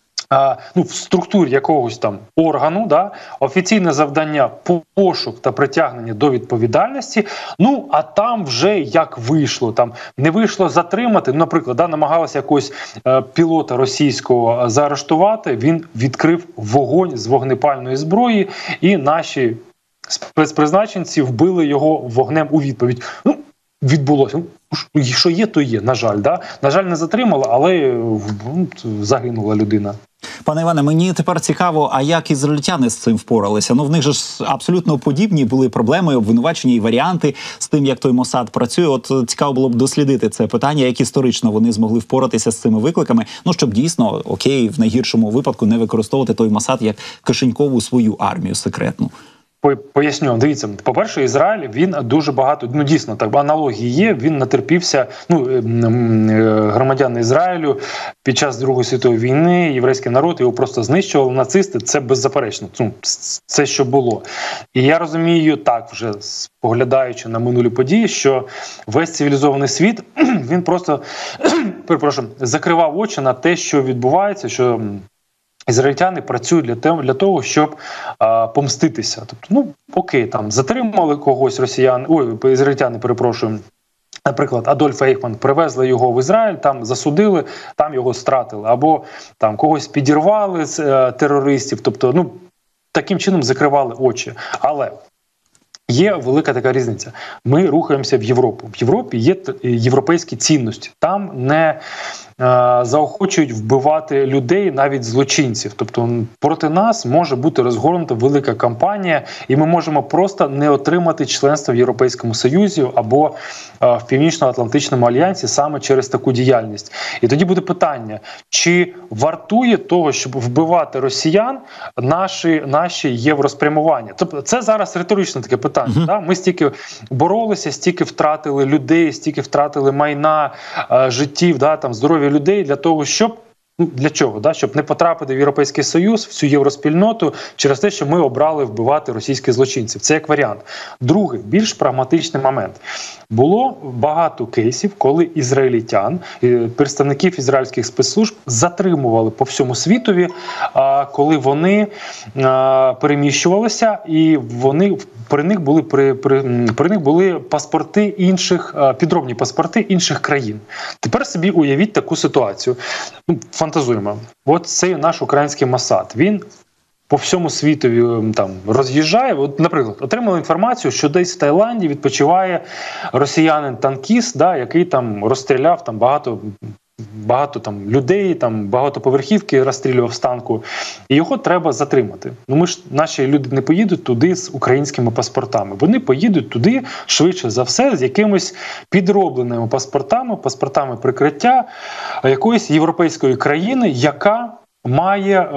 в структурі якогось там органу, офіційне завдання пошук та притягнення до відповідальності, а там вже як вийшло, там не вийшло затримати, наприклад, намагалися якогось пілота російського заарештувати, він відкрив вогонь з вогнепальної зброї, і наші спецпризначенці вбили його вогнем у відповідь. Ну, відбулося. Що є, то є, на жаль. Да? На жаль, не затримали, але загинула людина. Пане Іване, мені тепер цікаво, а як ізраїльтяни з цим впоралися? Ну, в них же ж абсолютно подібні були проблеми, обвинувачення і варіанти з тим, як той Мосад працює. От цікаво було б дослідити це питання, як історично вони змогли впоратися з цими викликами, ну, щоб дійсно, окей, в найгіршому випадку не використовувати той Мосад як кишенькову свою армію секретну. Поясню, дивіться, по-перше, Ізраїль, він дуже багато, ну дійсно, так, аналогії є, він натерпівся, громадяни Ізраїлю під час Другої світової війни, єврейський народ його просто знищували, нацисти, це беззаперечно, це що було. І я розумію так, вже споглядаючи на минулі події, що весь цивілізований світ, він просто, закривав очі на те, що відбувається, що ізраїльтяни працюють для того, щоб помститися. Тобто, окей, там затримали когось ізраїльтяни, наприклад, Адольф Ейхман, привезли його в Ізраїль, там засудили, там його стратили. Або там когось підірвали з терористів. Тобто, таким чином закривали очі. Але є велика така різниця. Ми рухаємося в Європу. В Європі є європейські цінності. Там не заохочують вбивати людей, навіть злочинців. Тобто проти нас може бути розгорнута велика кампанія, і ми можемо просто не отримати членство в Європейському Союзі або в Північно-Атлантичному альянсі саме через таку діяльність. І тоді буде питання, чи вартує того, щоб вбивати росіян наші євроспрямування? Тобто це зараз риторичне таке питання. Да? Ми стільки боролися, стільки втратили людей, стільки втратили майна, життів, там, здоров'я людей для того, щоб для чого? Да? Щоб не потрапити в Європейський Союз, в цю євроспільноту через те, що ми обрали вбивати російських злочинців. Це як варіант. Другий, більш прагматичний момент. Було багато кейсів, коли ізраїльтян, представників ізраїльських спецслужб затримували по всьому світові, коли вони переміщувалися, і при них були паспорти інших, підробні паспорти інших країн. Тепер собі уявіть таку ситуацію. Фантазуємо. От цей наш український Мосад. Він по всьому світові там роз'їжджає. От, наприклад, отримали інформацію, що десь в Таїланді відпочиває росіянин-танкіст, який там розстріляв там багато там людей, там багатоповерхівки розстрілював з танку, і його треба затримати. Наші люди не поїдуть туди з українськими паспортами. Вони поїдуть туди, швидше за все, з якимись підробленими паспортами прикриття якоїсь європейської країни, яка має,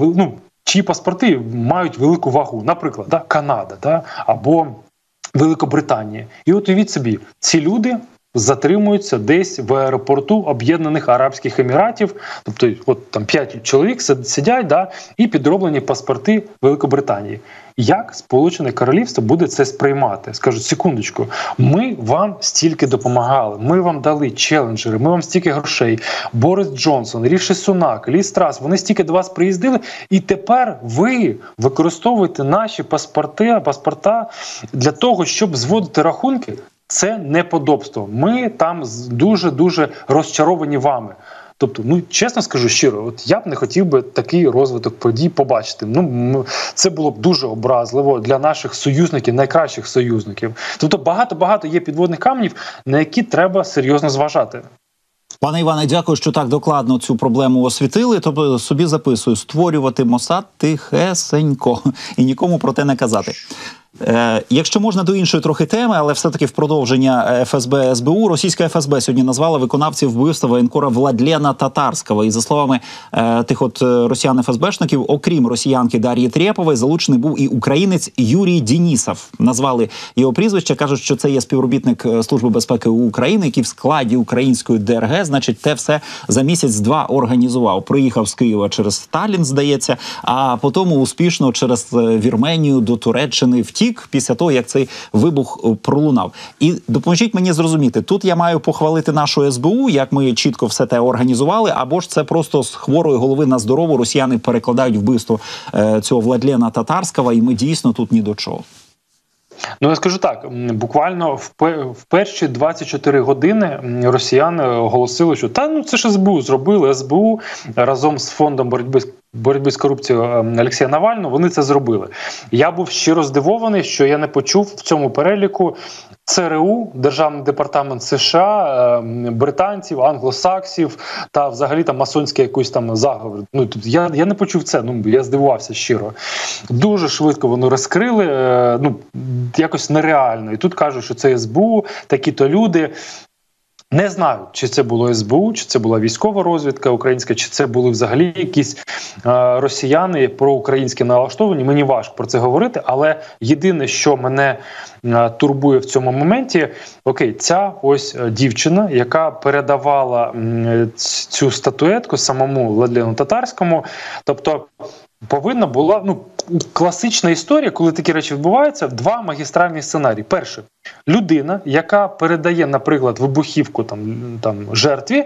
чиї паспорти мають велику вагу. Наприклад, Канада, або Великобританія. І от уявіть собі, ці люди затримуються десь в аеропорту Об'єднаних Арабських Еміратів, тобто от там 5 чоловік сидять, і підроблені паспорти Великобританії. Як Сполучене Королівство буде це сприймати? Скажуть, секундочку, ми вам стільки допомагали, ми вам дали челенджери, ми вам стільки грошей. Борис Джонсон, Ріші Сунак, Ліз Трас, вони стільки до вас приїздили, і тепер ви використовуєте наші паспорта для того, щоб зводити рахунки? Це неподобство. Ми там дуже-дуже розчаровані вами. Тобто, чесно скажу щиро, от я б не хотів би такий розвиток подій побачити. Це було б дуже образливо для наших союзників, найкращих союзників. Тобто багато є підводних каменів, на які треба серйозно зважати. Пане Іване, дякую, що так докладно цю проблему освітили. Тобто собі записую, створювати Мосад тихесенько і нікому про те не казати. Якщо можна, до іншої трохи теми, але все-таки в продовження ФСБ, СБУ, російська ФСБ сьогодні назвала виконавців вбивства воєнкора Владлена Татарського. І за словами тих росіян-ФСБшників, окрім росіянки Дар'ї Трєпової, залучений був і українець Юрій Денісов. Назвали його прізвище, кажуть, що це є співробітник Служби безпеки України, який в складі української ДРГ, значить, те все за місяць-два організував. Приїхав з Києва через Сталін, здається, а потім успішно через Вірменію до Туреччини втік після того, як цей вибух пролунав. І допоможіть мені зрозуміти, тут я маю похвалити нашу СБУ, як ми чітко все те організували, або ж це просто з хворої голови на здорову росіяни перекладають вбивство цього Владлена Татарського, і ми дійсно тут ні до чого. Я скажу так, буквально в перші 24 години росіяни оголосили, що це ж СБУ зробили, СБУ разом з Фондом боротьби боротьби з корупцією Олексія Навального, вони це зробили. Я був щиро здивований, що я не почув в цьому переліку ЦРУ, Державний департамент США, британців, англосаксів та взагалі там масонський якийсь там заговор. Ну, я не почув це, я здивувався щиро. Дуже швидко воно розкрили, якось нереально. І тут кажуть, що це СБУ, такі-то люди. Не знаю, чи це було СБУ, чи це була військова розвідка українська, чи це були взагалі якісь росіяни проукраїнські налаштовані. Мені важко про це говорити, але єдине, що мене турбує в цьому моменті, ця ось дівчина, яка передавала цю статуетку самому Владлену Татарському, тобто повинна була, класична історія, коли такі речі відбуваються, два магістральні сценарії. Перше, людина, яка передає, наприклад, вибухівку там жертві,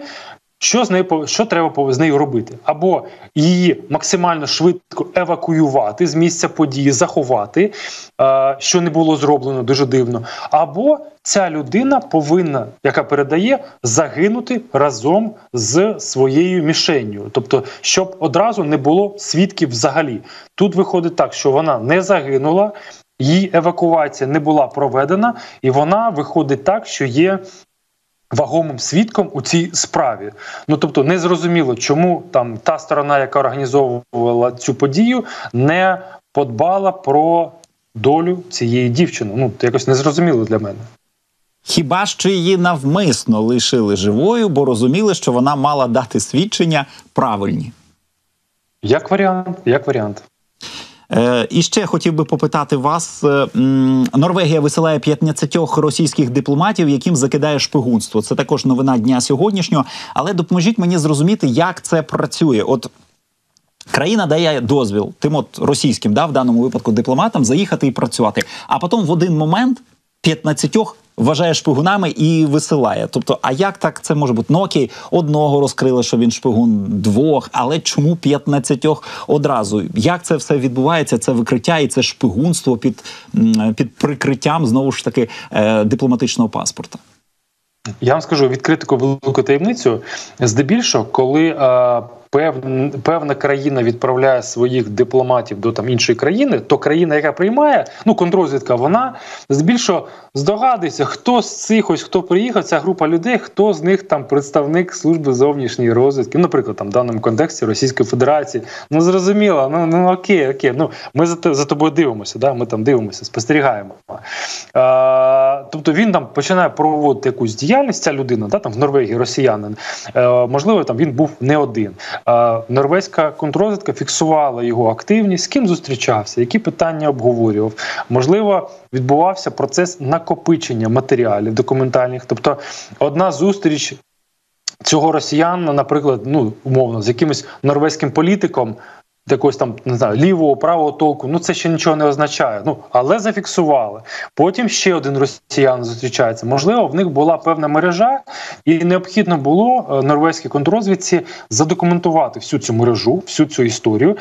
що треба з нею робити? Або її максимально швидко евакуювати з місця події, заховати, що не було зроблено, дуже дивно. Або ця людина повинна, яка передає, загинути разом з своєю мішенню. Тобто, щоб одразу не було свідків взагалі. Тут виходить так, що вона не загинула, її евакуація не була проведена, і вона виходить так, що є вагомим свідком у цій справі. Тобто незрозуміло, чому там та сторона, яка організовувала цю подію, не подбала про долю цієї дівчини. Якось незрозуміло для мене. Хіба що її навмисно лишили живою, бо розуміли, що вона мала дати свідчення правильні? Як варіант. І ще хотів би попитати вас. Норвегія висилає 15 російських дипломатів, яким закидає шпигунство. Це також новина дня сьогоднішнього. Але допоможіть мені зрозуміти, як це працює. От країна дає дозвіл тим російським, в даному випадку дипломатам, заїхати і працювати. А потім в один момент 15 вважає шпигунами і висилає. Тобто, а як так це може бути? Окей, одного розкрили, що він шпигун, двох, але чому 15 одразу? Як це все відбувається? Це викриття і це шпигунство під прикриттям, знову ж таки, дипломатичного паспорта? Я вам скажу відкриту велику таємницю. Здебільшого, коли певна країна відправляє своїх дипломатів до іншої країни, то країна, яка приймає, контррозвідка, вона здебільшого здогадується, хто з цих хто приїхав, ця група людей, хто з них представник служби зовнішньої розвідки, наприклад, в даному контексті Російської Федерації. Зрозуміло, окей, ми за тобою дивимося, ми там дивимося, спостерігаємо. Тобто він починає проводити якусь діяльність, ця людина, в Норвегії, росіянин, можливо, він був не один. Норвезька контррозвідка фіксувала його активність, з ким зустрічався, які питання обговорював. Можливо, відбувався процес накопичення матеріалів документальних. Тобто одна зустріч цього росіянина, наприклад, умовно, з якимось норвезьким політиком, якогось лівого, правого толку, це ще нічого не означає. Але зафіксували. Потім ще один росіян зустрічається. Можливо, в них була певна мережа, і необхідно було норвезькій контррозвідці задокументувати всю цю мережу, всю цю історію.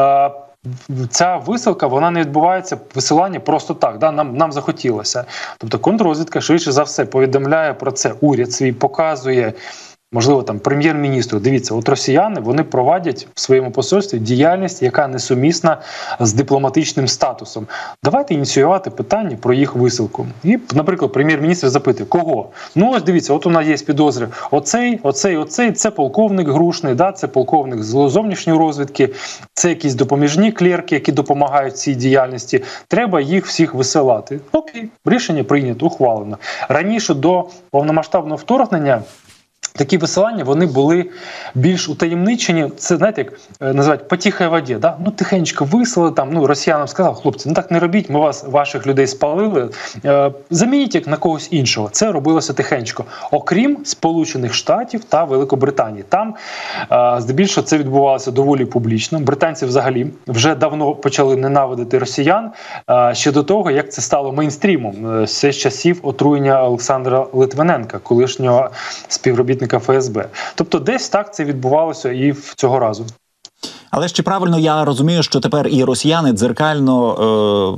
Ця висилка, вона не відбувається, висилання просто так, нам захотілося. Тобто контррозвідка швидше за все повідомляє про це уряд свій, показує, можливо, прем'єр-міністру. Дивіться, росіяни, вони проводять в своєму посольстві діяльність, яка несумісна з дипломатичним статусом. Давайте ініціювати питання про їх висилку. І, наприклад, прем'єр-міністр запитує, кого? Ось дивіться, у нас є підозри. Оцей, це полковник Грушний, це полковник з зовнішньої розвідки, це якісь допоміжні клерки, які допомагають цій діяльності. Треба їх всіх висилати. Окей, рішення прийнято, ухвалено. Раніше до повномасштабного вторгнення такі висилання, вони були більш утаємничені. Це, знаєте, як називають по тихій воді. Тихенько вислали, росіянам сказав, хлопці, так не робіть, ми ваших людей спалили, замініть як на когось іншого. Це робилося тихенько. Окрім Сполучених Штатів та Великобританії. Там, здебільшого, це відбувалося доволі публічно. Британці взагалі вже давно почали ненавидити росіян, ще до того, як це стало мейнстрімом. Це з часів отруєння Олександра Литвиненка, колишнього співробітника ФСБ. Тобто десь так це відбувалося і цього разу. Але ж чи правильно я розумію, що тепер і росіяни дзеркально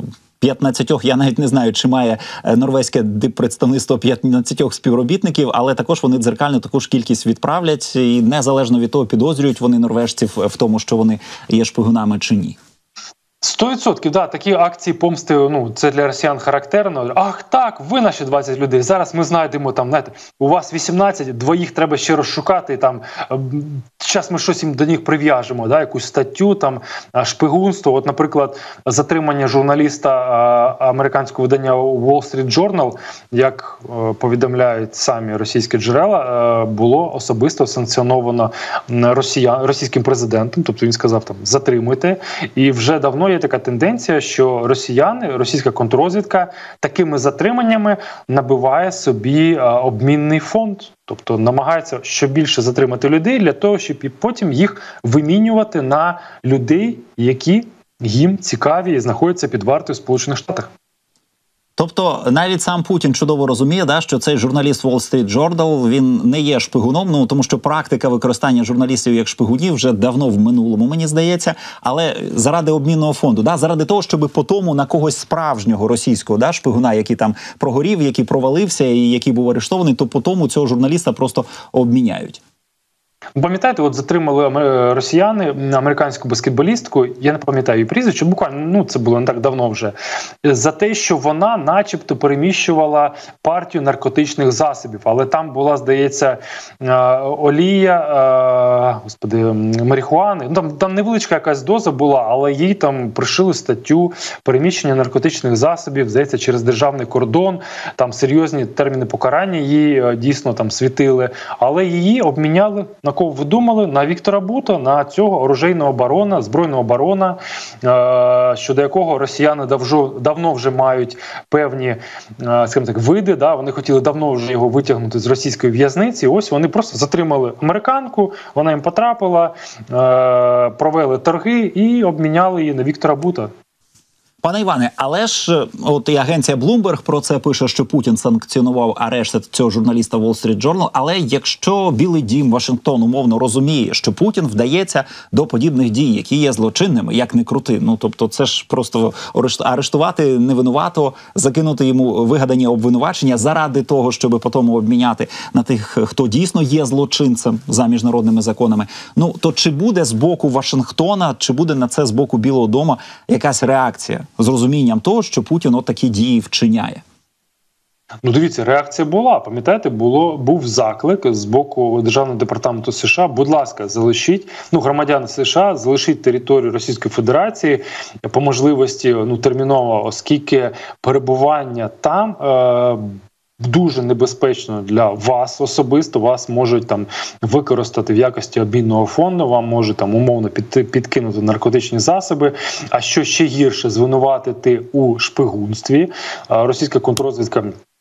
15, я навіть не знаю, чи має норвезьке диппредставництво 15 співробітників, але також вони дзеркально таку ж кількість відправлять, і незалежно від того, підозрюють вони норвежців в тому, що вони є шпигунами чи ні. 100%, да, такі акції помсти, ну, це для росіян характерно. Ах, так, ви наші 20 людей, зараз ми знайдемо там, знаєте, у вас 18, двоїх треба ще розшукати, там, зараз ми щось їм до них прив'яжемо, да, якусь статтю, там, шпигунство. От, наприклад, затримання журналіста американського видання Wall Street Journal, як повідомляють самі російські джерела, було особисто санкціоновано російським президентом, тобто він сказав, там, затримуйте, і вже давно є така тенденція, що російська контррозвідка такими затриманнями набиває собі обмінний фонд. Тобто намагається що більше затримати людей для того, щоб і потім їх вимінювати на людей, які їм цікаві і знаходяться під вартою в Сполучених Штатах. Тобто навіть сам Путін чудово розуміє, да, що цей журналіст Wall Street Journal, він не є шпигуном, ну, тому що практика використання журналістів як шпигунів вже давно в минулому, мені здається, але заради обмінного фонду, да, заради того, щоб по тому на когось справжнього російського, да, шпигуна, який там прогорів, який провалився і який був арештований, то по тому цього журналіста просто обміняють. Пам'ятаєте, от затримали росіяни американську баскетболістку, я не пам'ятаю її прізвище, буквально, ну це було не так давно вже, за те, що вона начебто переміщувала партію наркотичних засобів, але там була, здається, олія, марихуани, ну, там невеличка якась доза була, але їй там пришили статтю переміщення наркотичних засобів, здається, через державний кордон, там серйозні терміни покарання їй дійсно там світили, але її обміняли на кого ви думали? На Віктора Бута, на цього оружейного барона, збройного барона, щодо якого росіяни давно вже мають певні, скажімо так, види, да? Вони хотіли давно вже його витягнути з російської в'язниці. Ось вони просто затримали американку, вона їм потрапила, провели торги і обміняли її на Віктора Бута. Пане Іване, але ж от і агенція Bloomberg про це пише, що Путін санкціонував арешт цього журналіста Wall Street Journal, але якщо Білий дім, Вашингтон умовно розуміє, що Путін вдається до подібних дій, які є злочинними, як не крути, ну тобто це ж просто арештувати невинувато, закинути йому вигадані обвинувачення заради того, щоб потім обміняти на тих, хто дійсно є злочинцем за міжнародними законами, ну то чи буде з боку Вашингтона, чи буде на це з боку Білого дому якась реакція? З розумінням того, що Путін такі дії вчиняє. Ну, дивіться, реакція була. Пам'ятаєте, був заклик з боку Державного департаменту США. Будь ласка, залишіть, громадяни США, залишіть територію Російської Федерації по можливості, терміново, оскільки перебування там дуже небезпечно для вас особисто, вас можуть там використати в якості обмінного фонду, вам можуть там умовно підкинути наркотичні засоби, а що ще гірше, звинуватити у шпигунстві. Російська контррозвідка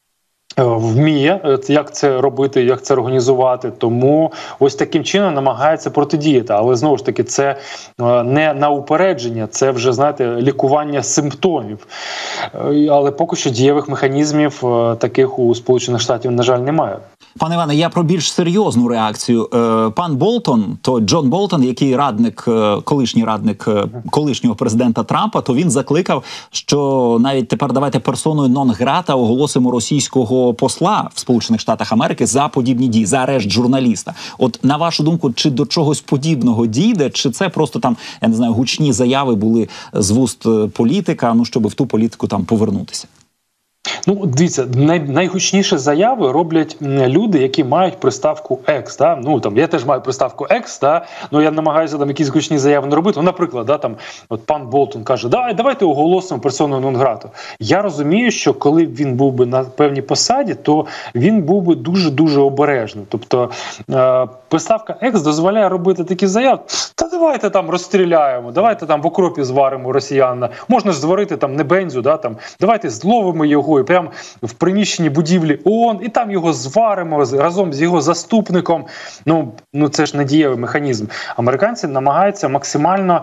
вміє, як це робити, як це організувати, тому ось таким чином намагається протидіяти. Але знову ж таки, це не на упередження, це вже, знаєте, лікування симптомів. Але поки що дієвих механізмів таких у Сполучених Штатів, на жаль, немає. Пане Іване, я про більш серйозну реакцію. Пан Болтон, то Джон Болтон, який колишній радник колишнього президента Трампа, то він закликав, що навіть тепер давайте персоною нон-грата оголосимо російського посла в Сполучених Штатах Америки за подібні дії, за арешт журналіста. От на вашу думку, чи до чогось подібного дійде, чи це просто там, я не знаю, гучні заяви були з вуст політика, щоб в ту політику там повернутися? Дивіться, найгучніші заяви роблять люди, які мають приставку «екс». Да? Я теж маю приставку «екс», да? Я намагаюся там якісь гучні заяви не робити. Наприклад, пан Болтон каже, давайте оголосимо персоною нон-грату. Я розумію, що коли він був би на певній посаді, то він був би дуже-дуже обережний. Тобто приставка «екс» дозволяє робити такі заяви. Та давайте там розстріляємо, давайте там в окропі зваримо росіяна. Можна ж зварити там Небензю, да? Давайте зловимо його і прямо в приміщенні будівлі ООН, і там його зваримо разом з його заступником. Це ж не дієвий механізм. Американці намагаються максимально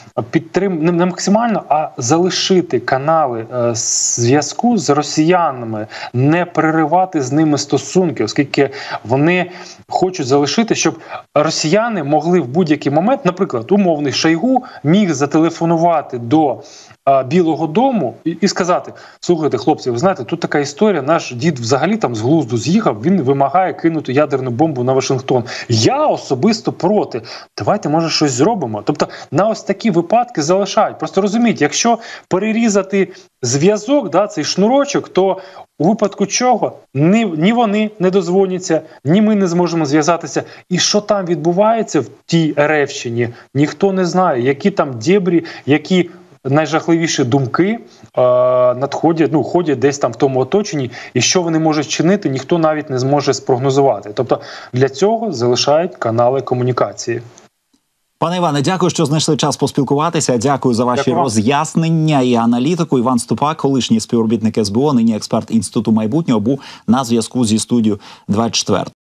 не максимально, а залишити канали зв'язку з росіянами, не переривати з ними стосунки, оскільки вони хочуть залишити, щоб росіяни могли в будь-який момент, наприклад, наприклад, умовний Шойгу міг зателефонувати до Білого дому і сказати: слухайте, хлопці, ви знаєте, тут така історія, наш дід взагалі там з глузду з'їхав, він вимагає кинути ядерну бомбу на Вашингтон. Я особисто проти. Давайте, може, щось зробимо. Тобто на ось такі випадки залишають. Просто розумієте, якщо перерізати зв'язок, да, цей шнурочок, то у випадку чого ні вони не дозвоняться, ні ми не зможемо зв'язатися. І що там відбувається в тій РФщині, ніхто не знає, які там дєбрі, які найжахливіші думки ходять десь там в тому оточенні, і що вони можуть чинити, ніхто навіть не зможе спрогнозувати. Тобто для цього залишають канали комунікації. Пане Іване, дякую, що знайшли час поспілкуватися. Дякую за ваші роз'яснення і аналітику. Іван Ступак, колишній співробітник СБУ, нині експерт Інституту майбутнього, був на зв'язку зі студією 24.